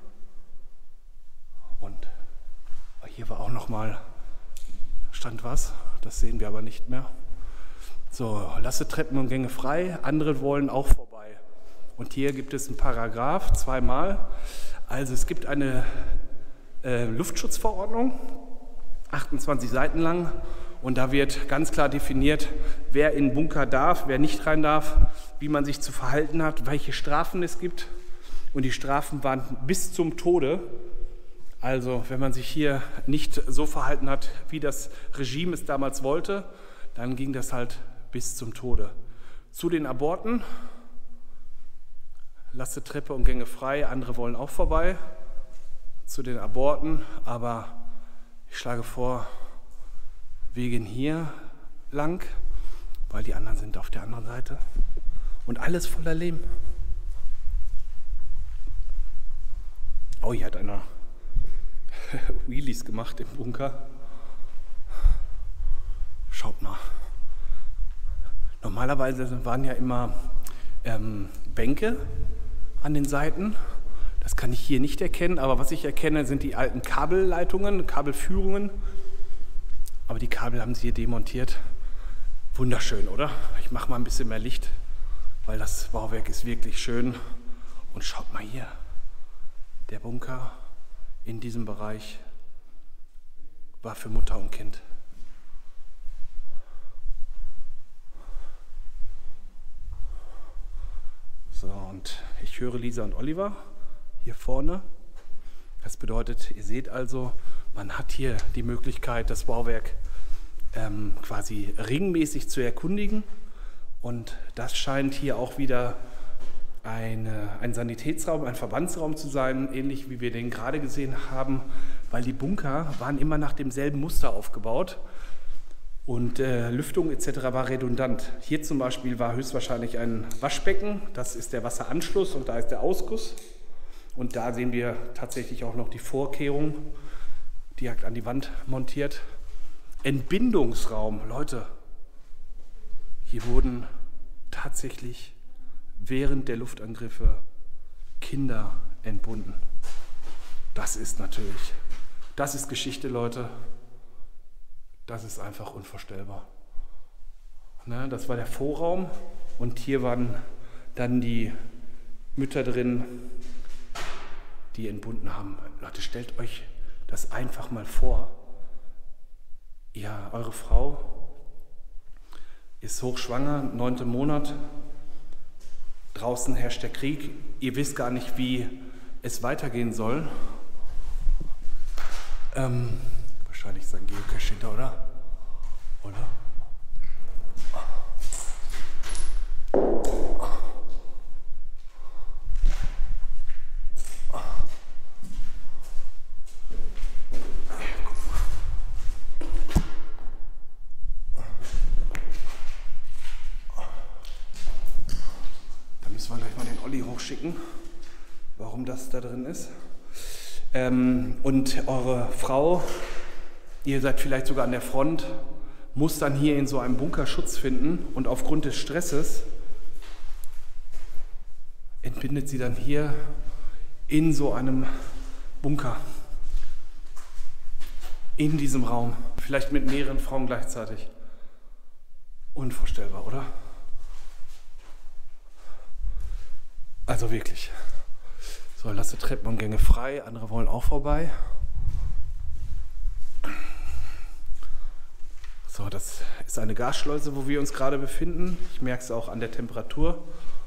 Und hier war auch nochmal, stand was, das sehen wir aber nicht mehr. So, lasse Treppen und Gänge frei, andere wollen auch vorbei. Und hier gibt es einen Paragraph, zweimal. Also es gibt eine Luftschutzverordnung, 28 Seiten lang, und da wird ganz klar definiert, wer in den Bunker darf, wer nicht rein darf, wie man sich zu verhalten hat, welche Strafen es gibt. Und die Strafen waren bis zum Tode. Also wenn man sich hier nicht so verhalten hat, wie das Regime es damals wollte, dann ging das halt bis zum Tode. Zu den Aborten, lasse Treppe und Gänge frei, andere wollen auch vorbei. Zu den Aborten, aber ich schlage vor, wir gehen hier lang, weil die anderen sind auf der anderen Seite. Und alles voller Lehm. Oh, hier hat einer Wheelies gemacht im Bunker. Schaut mal. Normalerweise waren ja immer Bänke an den Seiten. Das kann ich hier nicht erkennen, aber was ich erkenne, sind die alten Kabelleitungen, Kabelführungen. Aber die Kabel haben sie hier demontiert. Wunderschön, oder? Ich mache mal ein bisschen mehr Licht, weil das Bauwerk ist wirklich schön. Und schaut mal hier, der Bunker in diesem Bereich war für Mutter und Kind. So, und ich höre Lisa und Oliver hier vorne. Das bedeutet, ihr seht also, man hat hier die Möglichkeit, das Bauwerk quasi ringmäßig zu erkundigen. Und das scheint hier auch wieder ein Sanitätsraum, ein Verbandsraum zu sein, ähnlich wie wir den gerade gesehen haben, weil die Bunker waren immer nach demselben Muster aufgebaut und Lüftung etc. war redundant. Hier zum Beispiel war höchstwahrscheinlich ein Waschbecken, das ist der Wasseranschluss und da ist der Ausguss. Und da sehen wir tatsächlich auch noch die Vorkehrung, direkt an die Wand montiert. Entbindungsraum, Leute, hier wurden tatsächlich während der Luftangriffe Kinder entbunden. Das ist Geschichte, Leute. Das ist einfach unvorstellbar. Ne, das war der Vorraum und hier waren dann die Mütter drin, die entbunden haben. Leute, stellt euch das einfach mal vor. Ja, eure Frau ist hochschwanger, 9. Monat. Draußen herrscht der Krieg. Ihr wisst gar nicht, wie es weitergehen soll. Wahrscheinlich ist ein Geocache hinter, oder? Oder? Da müssen wir gleich mal den Olli hochschicken, warum das da drin ist. Und eure Frau, ihr seid vielleicht sogar an der Front, muss dann hier in so einem Bunker Schutz finden und aufgrund des Stresses entbindet sie dann hier in so einem Bunker, in diesem Raum, vielleicht mit mehreren Frauen gleichzeitig. Unvorstellbar, oder? Also wirklich. So, lasse Treppen und Gänge frei, andere wollen auch vorbei. So, das ist eine Gasschleuse, wo wir uns gerade befinden. Ich merke es auch an der Temperatur.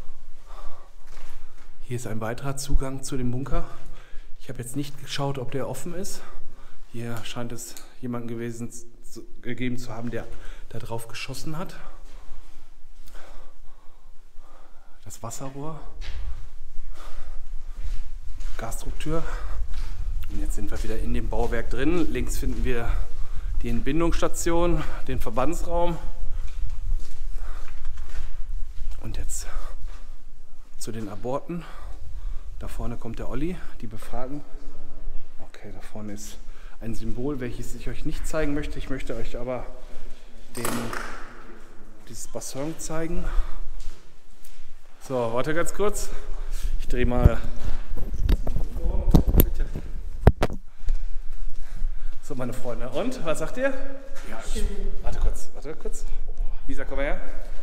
Hier ist ein weiterer Zugang zu dem Bunker. Ich habe jetzt nicht geschaut, ob der offen ist. Hier scheint es jemanden gegeben zu haben, der da drauf geschossen hat. Das Wasserrohr. Gasdrucktür. Und jetzt sind wir wieder in dem Bauwerk drin. Links finden wir die Entbindungsstation, den Verbandsraum. Und jetzt zu den Aborten. Da vorne kommt der Olli, die befragen. Okay, da vorne ist ein Symbol, welches ich euch nicht zeigen möchte. Ich möchte euch aber dieses Bassin zeigen. So, warte ganz kurz. Ich drehe mal. So, meine Freunde. Und, was sagt ihr? Ja, schön. Warte kurz. Lisa, komm mal her.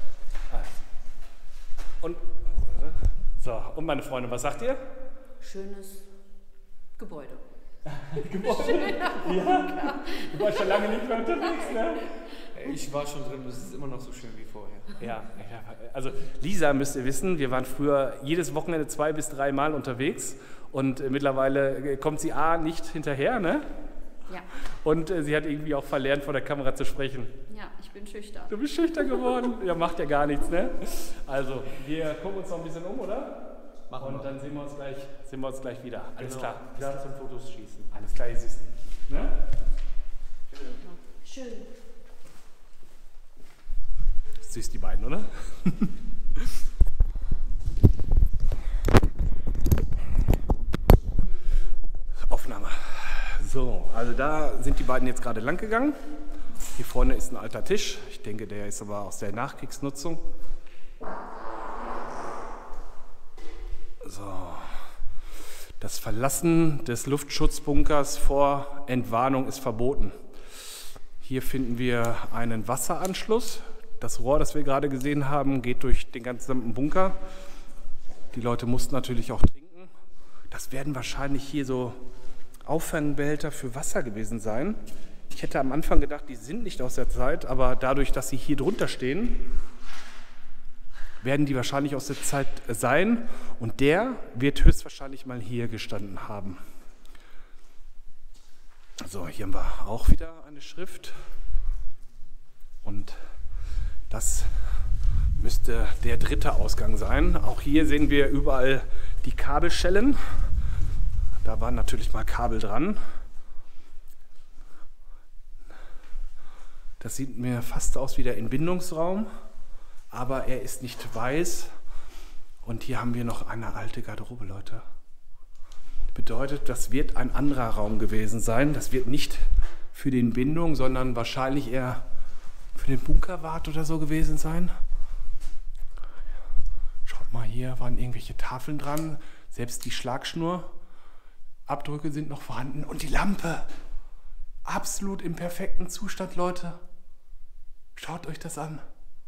Und, so, und meine Freunde, was sagt ihr? Schönes Gebäude. Gebäude? Ja, du warst schon lange nicht mehr unterwegs, ne? Ich war schon drin, es ist immer noch so schön wie vorher. Ja, also Lisa, müsst ihr wissen, wir waren früher jedes Wochenende 2 bis 3 Mal unterwegs und mittlerweile kommt sie nicht hinterher, ne? Ja. Und sie hat irgendwie auch verlernt, vor der Kamera zu sprechen. Ja, ich bin schüchtern. Du bist schüchtern geworden? Ja, macht ja gar nichts, ne? Also, wir gucken uns noch ein bisschen um, oder? Machen wir. Und dann sehen wir uns gleich wieder. Alles klar. Klar zum Fotos schießen. Alles klar, ihr Süßen. Ne? Schön. Süß, die beiden, oder? Aufnahme. So, also da sind die beiden jetzt gerade lang gegangen. Hier vorne ist ein alter Tisch. Ich denke, der ist aber aus der Nachkriegsnutzung. So. Das Verlassen des Luftschutzbunkers vor Entwarnung ist verboten. Hier finden wir einen Wasseranschluss. Das Rohr, das wir gerade gesehen haben, geht durch den gesamten Bunker. Die Leute mussten natürlich auch trinken. Das werden wahrscheinlich hier so Auffangbehälter für Wasser gewesen sein. Ich hätte am Anfang gedacht, die sind nicht aus der Zeit, aber dadurch, dass sie hier drunter stehen, werden die wahrscheinlich aus der Zeit sein. Und der wird höchstwahrscheinlich mal hier gestanden haben. So, hier haben wir auch wieder eine Schrift. Und das müsste der dritte Ausgang sein. Auch hier sehen wir überall die Kabelschellen. Da waren natürlich mal Kabel dran. Das sieht mir fast aus wie der Entbindungsraum, aber er ist nicht weiß. Und hier haben wir noch eine alte Garderobe, Leute. Bedeutet, das wird ein anderer Raum gewesen sein. Das wird nicht für die Entbindung, sondern wahrscheinlich eher für den Bunkerwart oder so gewesen sein. Schaut mal, hier waren irgendwelche Tafeln dran, selbst die Schlagschnurabdrücke sind noch vorhanden und die Lampe. Absolut im perfekten Zustand, Leute. Schaut euch das an.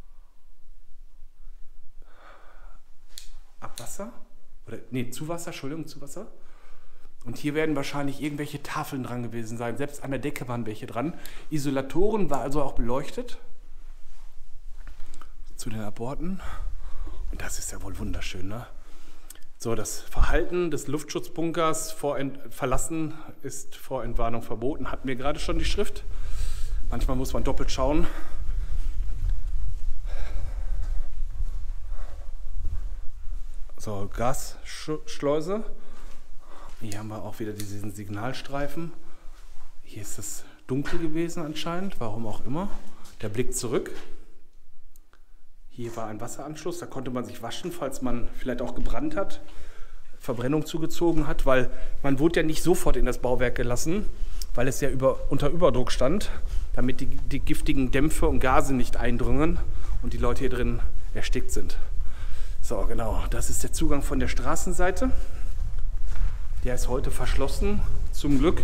Abwasser? Oder, nee, Zuwasser, Entschuldigung, Zuwasser. Und hier werden wahrscheinlich irgendwelche Tafeln dran gewesen sein. Selbst an der Decke waren welche dran. Isolatoren war also auch beleuchtet. Zu den Aborten. Und Und das ist ja wohl wunderschön, ne? So, das Verhalten des Luftschutzbunkers Verlassen ist vor Entwarnung verboten. Hatten wir gerade schon die Schrift. Manchmal muss man doppelt schauen. So, Gasschleuse. Hier haben wir auch wieder diesen Signalstreifen. Hier ist es dunkel gewesen anscheinend, warum auch immer. Der Blick zurück. Hier war ein Wasseranschluss, da konnte man sich waschen, falls man vielleicht auch gebrannt hat, Verbrennung zugezogen hat, weil man wurde ja nicht sofort in das Bauwerk gelassen, weil es ja unter Überdruck stand, damit die giftigen Dämpfe und Gase nicht eindringen und die Leute hier drin erstickt sind. So, genau, das ist der Zugang von der Straßenseite. Der ist heute verschlossen, zum Glück.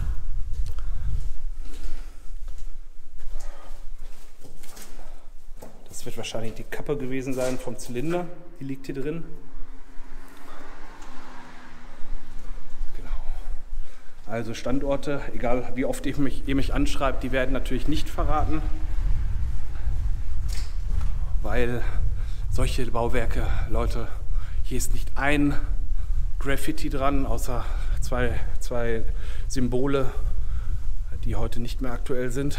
Das wird wahrscheinlich die Kappe gewesen sein vom Zylinder, die liegt hier drin. Genau. Also Standorte, egal wie oft ihr mich anschreibt, die werden natürlich nicht verraten, weil solche Bauwerke, Leute, hier ist nicht ein Graffiti dran, außer zwei Symbole, die heute nicht mehr aktuell sind.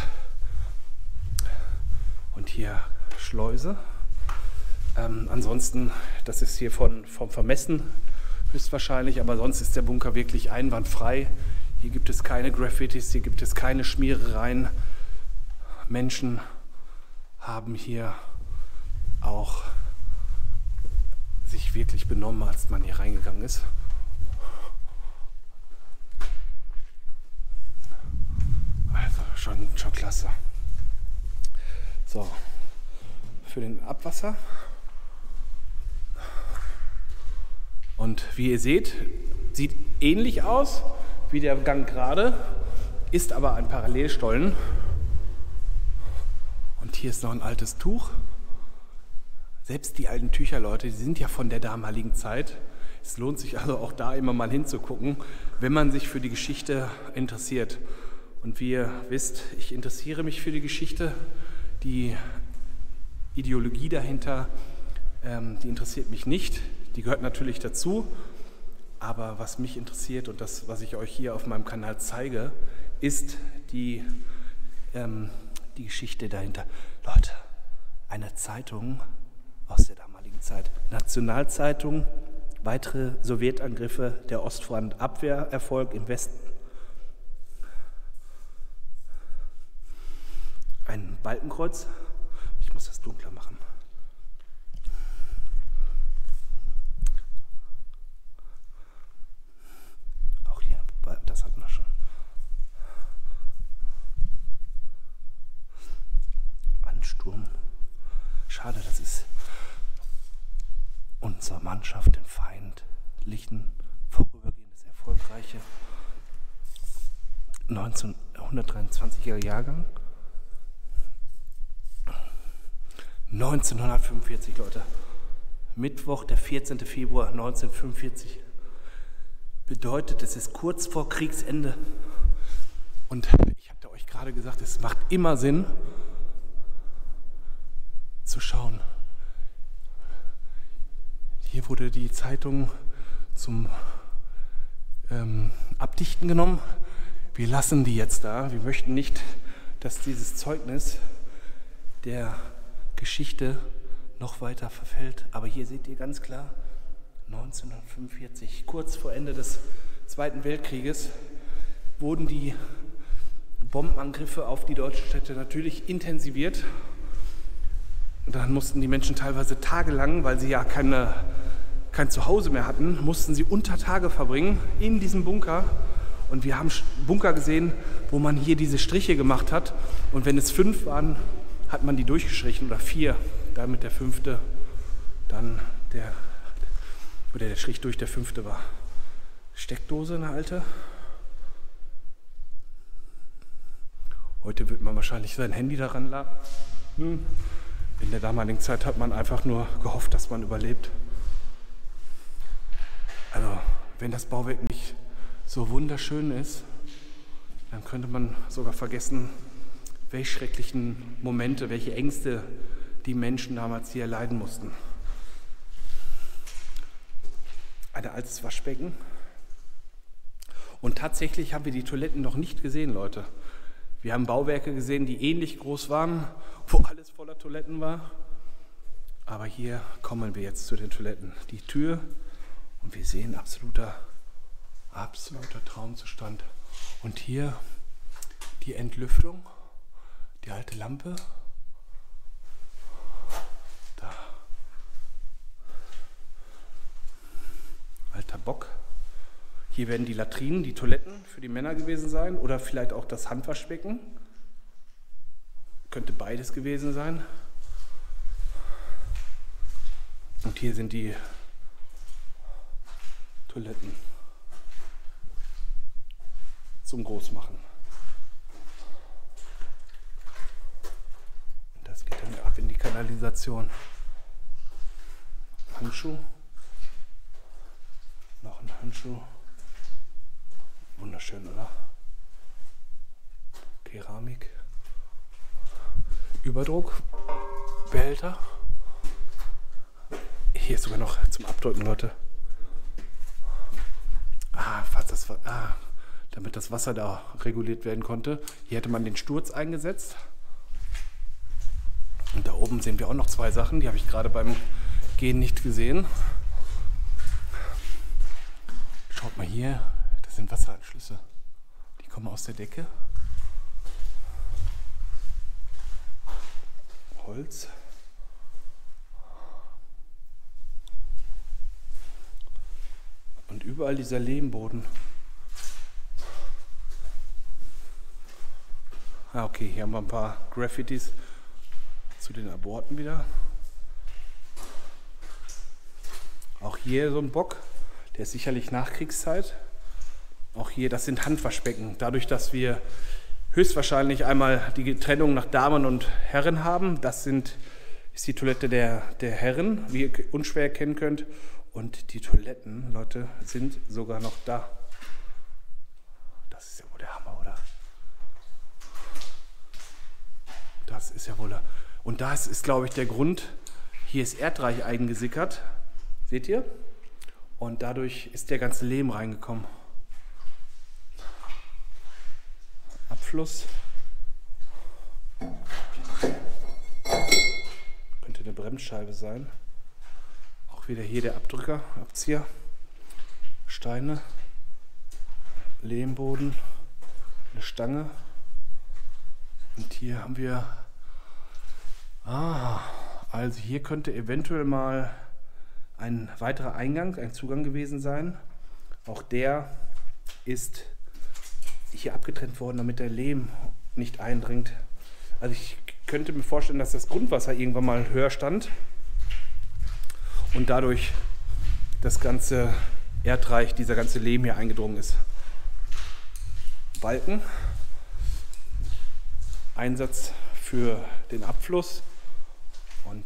Und hier Schleuse. Ansonsten, das ist hier vom Vermessen höchstwahrscheinlich, aber sonst ist der Bunker wirklich einwandfrei. Hier gibt es keine Graffitis, hier gibt es keine Schmierereien. Menschen haben hier auch sich wirklich benommen, als man hier reingegangen ist. Also schon klasse. So, für den Abwasser. Und wie ihr seht, sieht ähnlich aus wie der Gang gerade, ist aber ein Parallelstollen. Und hier ist noch ein altes Tuch. Selbst die alten Tücher, Leute, die sind ja von der damaligen Zeit. Es lohnt sich also auch da immer mal hinzugucken, wenn man sich für die Geschichte interessiert. Und wie ihr wisst, ich interessiere mich für die Geschichte. Die Ideologie dahinter, die interessiert mich nicht. Die gehört natürlich dazu. Aber was mich interessiert und das, was ich euch hier auf meinem Kanal zeige, ist die Geschichte dahinter. Leute, eine Zeitung aus der damaligen Zeit, Nationalzeitung, weitere Sowjetangriffe der Ostfront, Abwehrerfolg im Westen. Ein Balkenkreuz, ich muss das dunkler machen. Auch hier, das hatten wir schon. Ansturm. Schade, das ist unsere Mannschaft im feindlichen, vorübergehendes, erfolgreiche 1923er Jahrgang. 1945, Leute. Mittwoch, der 14. Februar 1945. Bedeutet, es ist kurz vor Kriegsende. Und ich habe euch gerade gesagt, es macht immer Sinn, zu schauen. Hier wurde die Zeitung zum Abdichten genommen. Wir lassen die jetzt da. Wir möchten nicht, dass dieses Zeugnis der Geschichte noch weiter verfällt. Aber hier seht ihr ganz klar, 1945, kurz vor Ende des Zweiten Weltkrieges, wurden die Bombenangriffe auf die deutschen Städte natürlich intensiviert. Und dann mussten die Menschen teilweise tagelang, weil sie ja kein Zuhause mehr hatten, mussten sie unter Tage verbringen in diesem Bunker. Und wir haben Bunker gesehen, wo man hier diese Striche gemacht hat. Und wenn es 5 waren, hat man die durchgestrichen oder 4. Damit der 5. dann der Strich durch der 5. war. Steckdose, eine alte. Heute wird man wahrscheinlich sein Handy daran laden. In der damaligen Zeit hat man einfach nur gehofft, dass man überlebt. Also, wenn das Bauwerk nicht so wunderschön ist, dann könnte man sogar vergessen, welche schrecklichen Momente, welche Ängste die Menschen damals hier erleiden mussten. ein altes Waschbecken. Und tatsächlich haben wir die Toiletten noch nicht gesehen, Leute. Wir haben Bauwerke gesehen, die ähnlich groß waren, wo alles voller Toiletten war. Aber hier kommen wir jetzt zu den Toiletten. Die Tür und wir sehen absoluter Traumzustand. Und hier die Entlüftung, die alte Lampe. Da. Alter Bock. Hier werden die Latrinen, die Toiletten für die Männer gewesen sein oder vielleicht auch das Handwaschbecken. Könnte beides gewesen sein. Und hier sind die Toiletten zum Großmachen. Und das geht dann ab in die Kanalisation. Handschuh. Noch ein Handschuh. Wunderschön, oder? Keramik. Überdruck. Behälter. Hier ist sogar noch zum Abdrücken, Leute. Damit das Wasser da reguliert werden konnte. Hier hätte man den Sturz eingesetzt. Und da oben sehen wir auch noch zwei Sachen, die habe ich gerade beim Gehen nicht gesehen. Schaut mal hier, das sind Wasseranschlüsse. Die kommen aus der Decke. Holz. Und überall dieser Lehmboden. Ah, okay, hier haben wir ein paar Graffitis zu den Aborten wieder. Auch hier so ein Bock, der ist sicherlich Nachkriegszeit. Auch hier, das sind Handwaschbecken. Dadurch, dass wir höchstwahrscheinlich einmal die Trennung nach Damen und Herren haben, ist die Toilette der Herren, wie ihr unschwer erkennen könnt. Und die Toiletten, Leute, sind sogar noch da. Das ist ja wohl der Hammer, oder? Das ist ja wohl. Und das ist, glaube ich, der Grund. Hier ist Erdreich eingesickert. Seht ihr? Und dadurch ist der ganze Lehm reingekommen. Abfluss. Könnte eine Bremsscheibe sein. Auch wieder hier der Abdrücker, Abzieher. Steine. Lehmboden. Eine Stange. Und hier haben wir... also hier könnte eventuell mal ein weiterer Eingang, ein Zugang gewesen sein. Auch der ist hier abgetrennt worden, damit der Lehm nicht eindringt. Also ich könnte mir vorstellen, dass das Grundwasser irgendwann mal höher stand und dadurch das ganze Erdreich, dieser ganze Lehm hier eingedrungen ist. Balken, Einsatz für den Abfluss und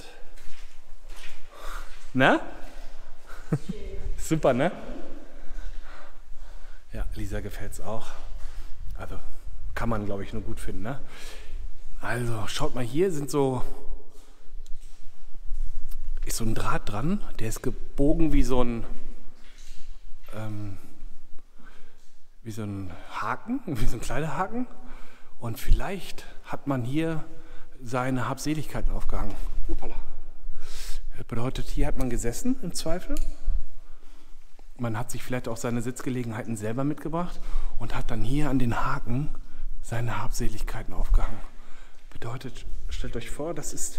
na? Super, ne? Ja, Lisa gefällt es auch. Also kann man, glaube ich, nur gut finden, ne? Also schaut mal, hier ist so ein Draht dran, der ist gebogen wie so ein Haken, wie so ein Kleiderhaken. Und vielleicht hat man hier seine Habseligkeiten aufgehangen. Upala. Das bedeutet, hier hat man gesessen im Zweifel. Man hat sich vielleicht auch seine Sitzgelegenheiten selber mitgebracht und hat dann hier an den Haken seine Habseligkeiten aufgehangen. Bedeutet, stellt euch vor, das ist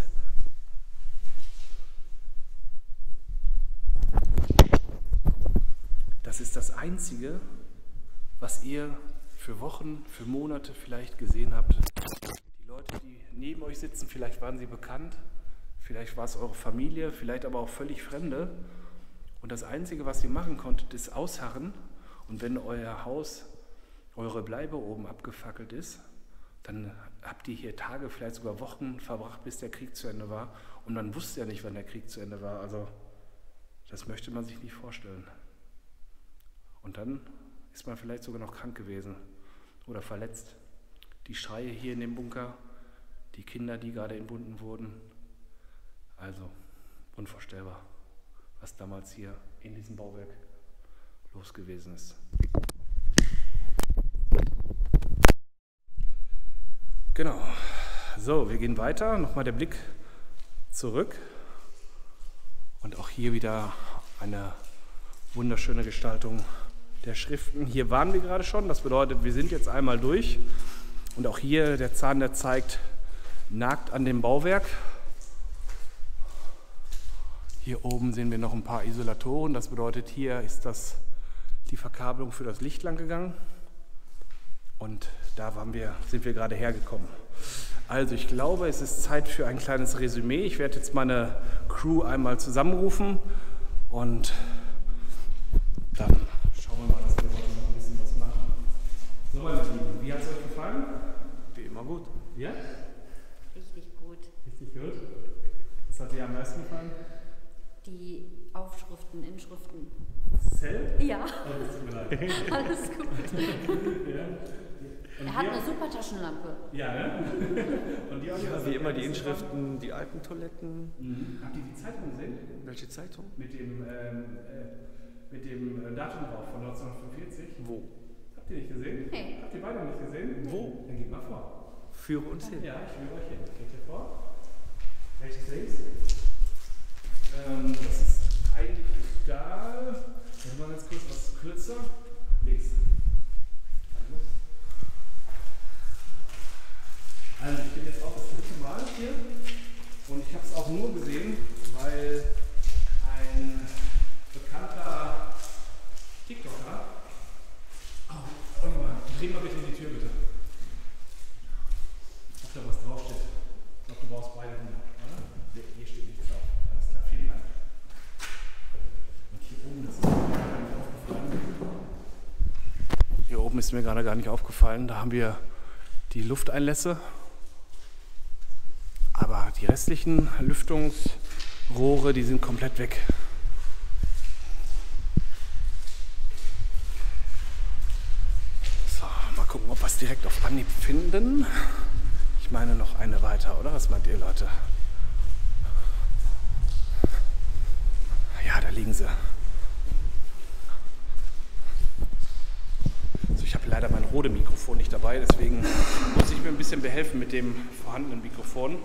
das Einzige, was ihr für Wochen, für Monate vielleicht gesehen habt. Die Leute, die neben euch sitzen, vielleicht waren sie bekannt, vielleicht war es eure Familie, vielleicht aber auch völlig Fremde. Und das Einzige, was ihr machen konntet, ist ausharren. Und wenn euer Haus, eure Bleibe oben abgefackelt ist, dann habt ihr hier Tage, vielleicht sogar Wochen verbracht, bis der Krieg zu Ende war. Und man wusste ja nicht, wann der Krieg zu Ende war. Also das möchte man sich nicht vorstellen. Und dann ist man vielleicht sogar noch krank gewesen oder verletzt. Die Schreie hier in dem Bunker, die Kinder, die gerade entbunden wurden. Also unvorstellbar, was damals hier in diesem Bauwerk los gewesen ist. Genau. So, wir gehen weiter. Nochmal der Blick zurück. Und auch hier wieder eine wunderschöne Gestaltung der Schriften. Hier waren wir gerade schon. Das bedeutet, wir sind jetzt einmal durch. Und auch hier der Zahn, der zeigt, nagt an dem Bauwerk. Hier oben sehen wir noch ein paar Isolatoren. Das bedeutet, hier ist die Verkabelung für das Licht lang gegangen. Und da sind wir gerade hergekommen. Also ich glaube, es ist Zeit für ein kleines Resümee. Ich werde jetzt meine Crew einmal zusammenrufen und dann schauen wir mal, dass wir heute noch ein bisschen was machen. So, meine Lieben, wie hat es euch gefallen? Wie immer gut. Ja? Richtig gut. Richtig gut. Was hat dir am meisten gefallen? Die Aufschriften, Inschriften. Cell? Ja. Oh, das tut mir leid. Alles gut. Ja. Er hat eine super Taschenlampe. Ja, ne? Und die auch Ja, wie immer die Inschriften, die alten Toiletten. Habt ihr die Zeitung gesehen? Welche Zeitung? Mit dem Datum drauf von 1945. Wo? Habt ihr nicht gesehen? Nee. Habt ihr beide nicht gesehen? Wo? Dann geht mal vor. Führe uns hin. Ja, ich führe euch hin. Geht ihr vor? Rechts, links. Das ist eigentlich da. Jetzt mal ganz kurz was kürzer. Links. Also ich bin jetzt auch das 3. Mal hier und ich habe es auch nur gesehen, weil ein bekannter TikToker. Oh, Oliver, dreh mal bitte in die Tür, bitte. Ob da was draufsteht. Ich glaube, du brauchst beide Hände, oder? Nee, hier steht nichts drauf. Alles klar, vielen Dank. Und hier oben, das ist mir gerade gar nicht aufgefallen. Hier oben ist mir gerade gar nicht aufgefallen. Da haben wir die Lufteinlässe. Aber die restlichen Lüftungsrohre, die sind komplett weg. So, mal gucken, ob wir es direkt auf Anhieb finden. Ich meine noch eine weiter, oder? Was meint ihr, Leute? Ja, da liegen sie. So, ich habe leider mein Rode-Mikrofon nicht dabei, deswegen muss ich mir ein bisschen behelfen mit dem vorhandenen Mikrofon.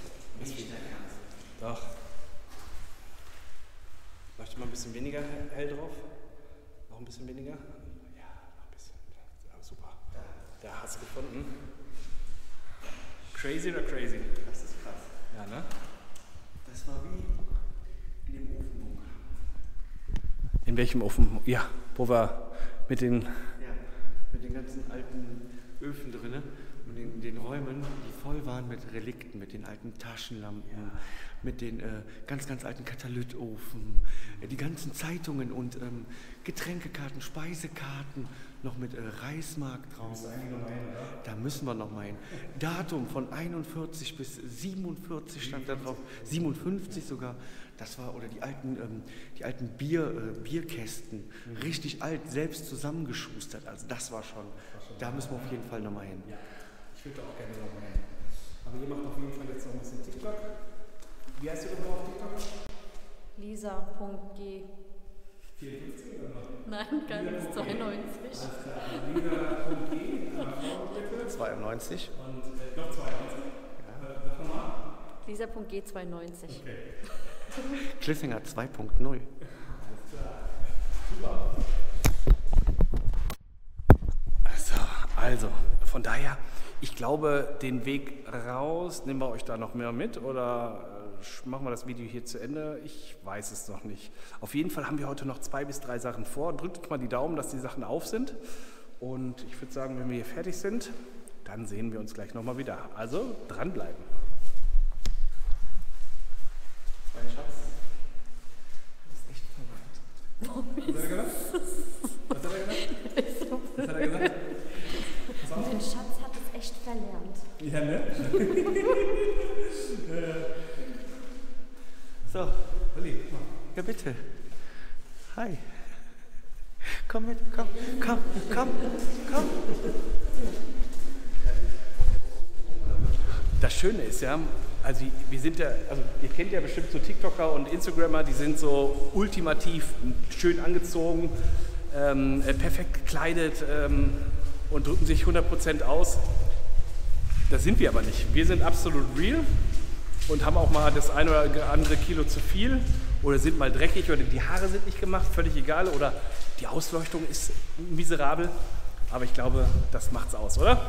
Doch. Leuchtet mal ein bisschen weniger hell drauf. Noch ein bisschen weniger. Ja, noch ein bisschen. Ja, super. Da hast du gefunden. Crazy oder crazy? Das ist krass. Ja, ne? Das war wie in dem Ofenbunker. In welchem Ofen? Ja, wo wir mit den... Ja, mit den ganzen alten Öfen drin und in den Räumen, die voll waren mit Relikten, mit den alten Taschenlampen, mit den ganz, ganz alten Katalytofen, die ganzen Zeitungen und Getränkekarten, Speisekarten, noch mit Reismark drauf. Da müssen wir noch mal hin. Datum von 41 bis 47 stand da drauf, 57 sogar. Das war, oder die alten Bierkästen, richtig alt, selbst zusammengeschustert. Also das war schon, da müssen wir auf jeden Fall noch mal hin. Ja, ich würde auch gerne noch mal hin. Aber ihr macht auf jeden Fall jetzt noch ein bisschen TikTok. Wie heißt du denn auf TikTok? Lisa.g. 54 oder noch? Nein, ganz 92. Alles klar. Lisa.g. 92. Und noch 92. Ja. Sag nochmal. Lisa.g 92. Okay. Cliffhanger 2.0. Alles klar. Super. Also, von daher, ich glaube, den Weg raus, nehmen wir euch da noch mehr mit oder machen wir das Video hier zu Ende? Ich weiß es noch nicht. Auf jeden Fall haben wir heute noch 2 bis 3 Sachen vor. Drückt uns mal die Daumen, dass die Sachen auf sind. Und ich würde sagen, wenn wir hier fertig sind, dann sehen wir uns gleich nochmal wieder. Also, dranbleiben. Mein Schatz, das ist echt verwandt. Was hat er gesagt? Was hat er gesagt? Was hat er gesagt? Pass auf. Mein Schatz hat es echt verlernt. Ja, ne? So, Olli, ja bitte. Hi. Komm mit, komm. das Schöne ist ja, also wir sind ja, also ihr kennt ja bestimmt so TikToker und Instagrammer, die sind so ultimativ schön angezogen, perfekt gekleidet und drücken sich 100% aus. Das sind wir aber nicht. Wir sind absolut real und haben auch mal das eine oder andere Kilo zu viel oder sind mal dreckig oder die Haare sind nicht gemacht, völlig egal, oder die Ausleuchtung ist miserabel. Aber ich glaube, das macht's aus, oder?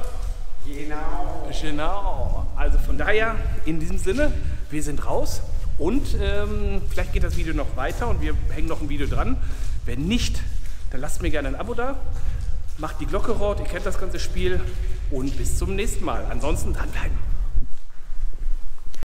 Genau. Also von daher, in diesem Sinne, wir sind raus und vielleicht geht das Video noch weiter und wir hängen noch ein Video dran. Wenn nicht, dann lasst mir gerne ein Abo da, macht die Glocke rot, ihr kennt das ganze Spiel und bis zum nächsten Mal. Ansonsten dranbleiben.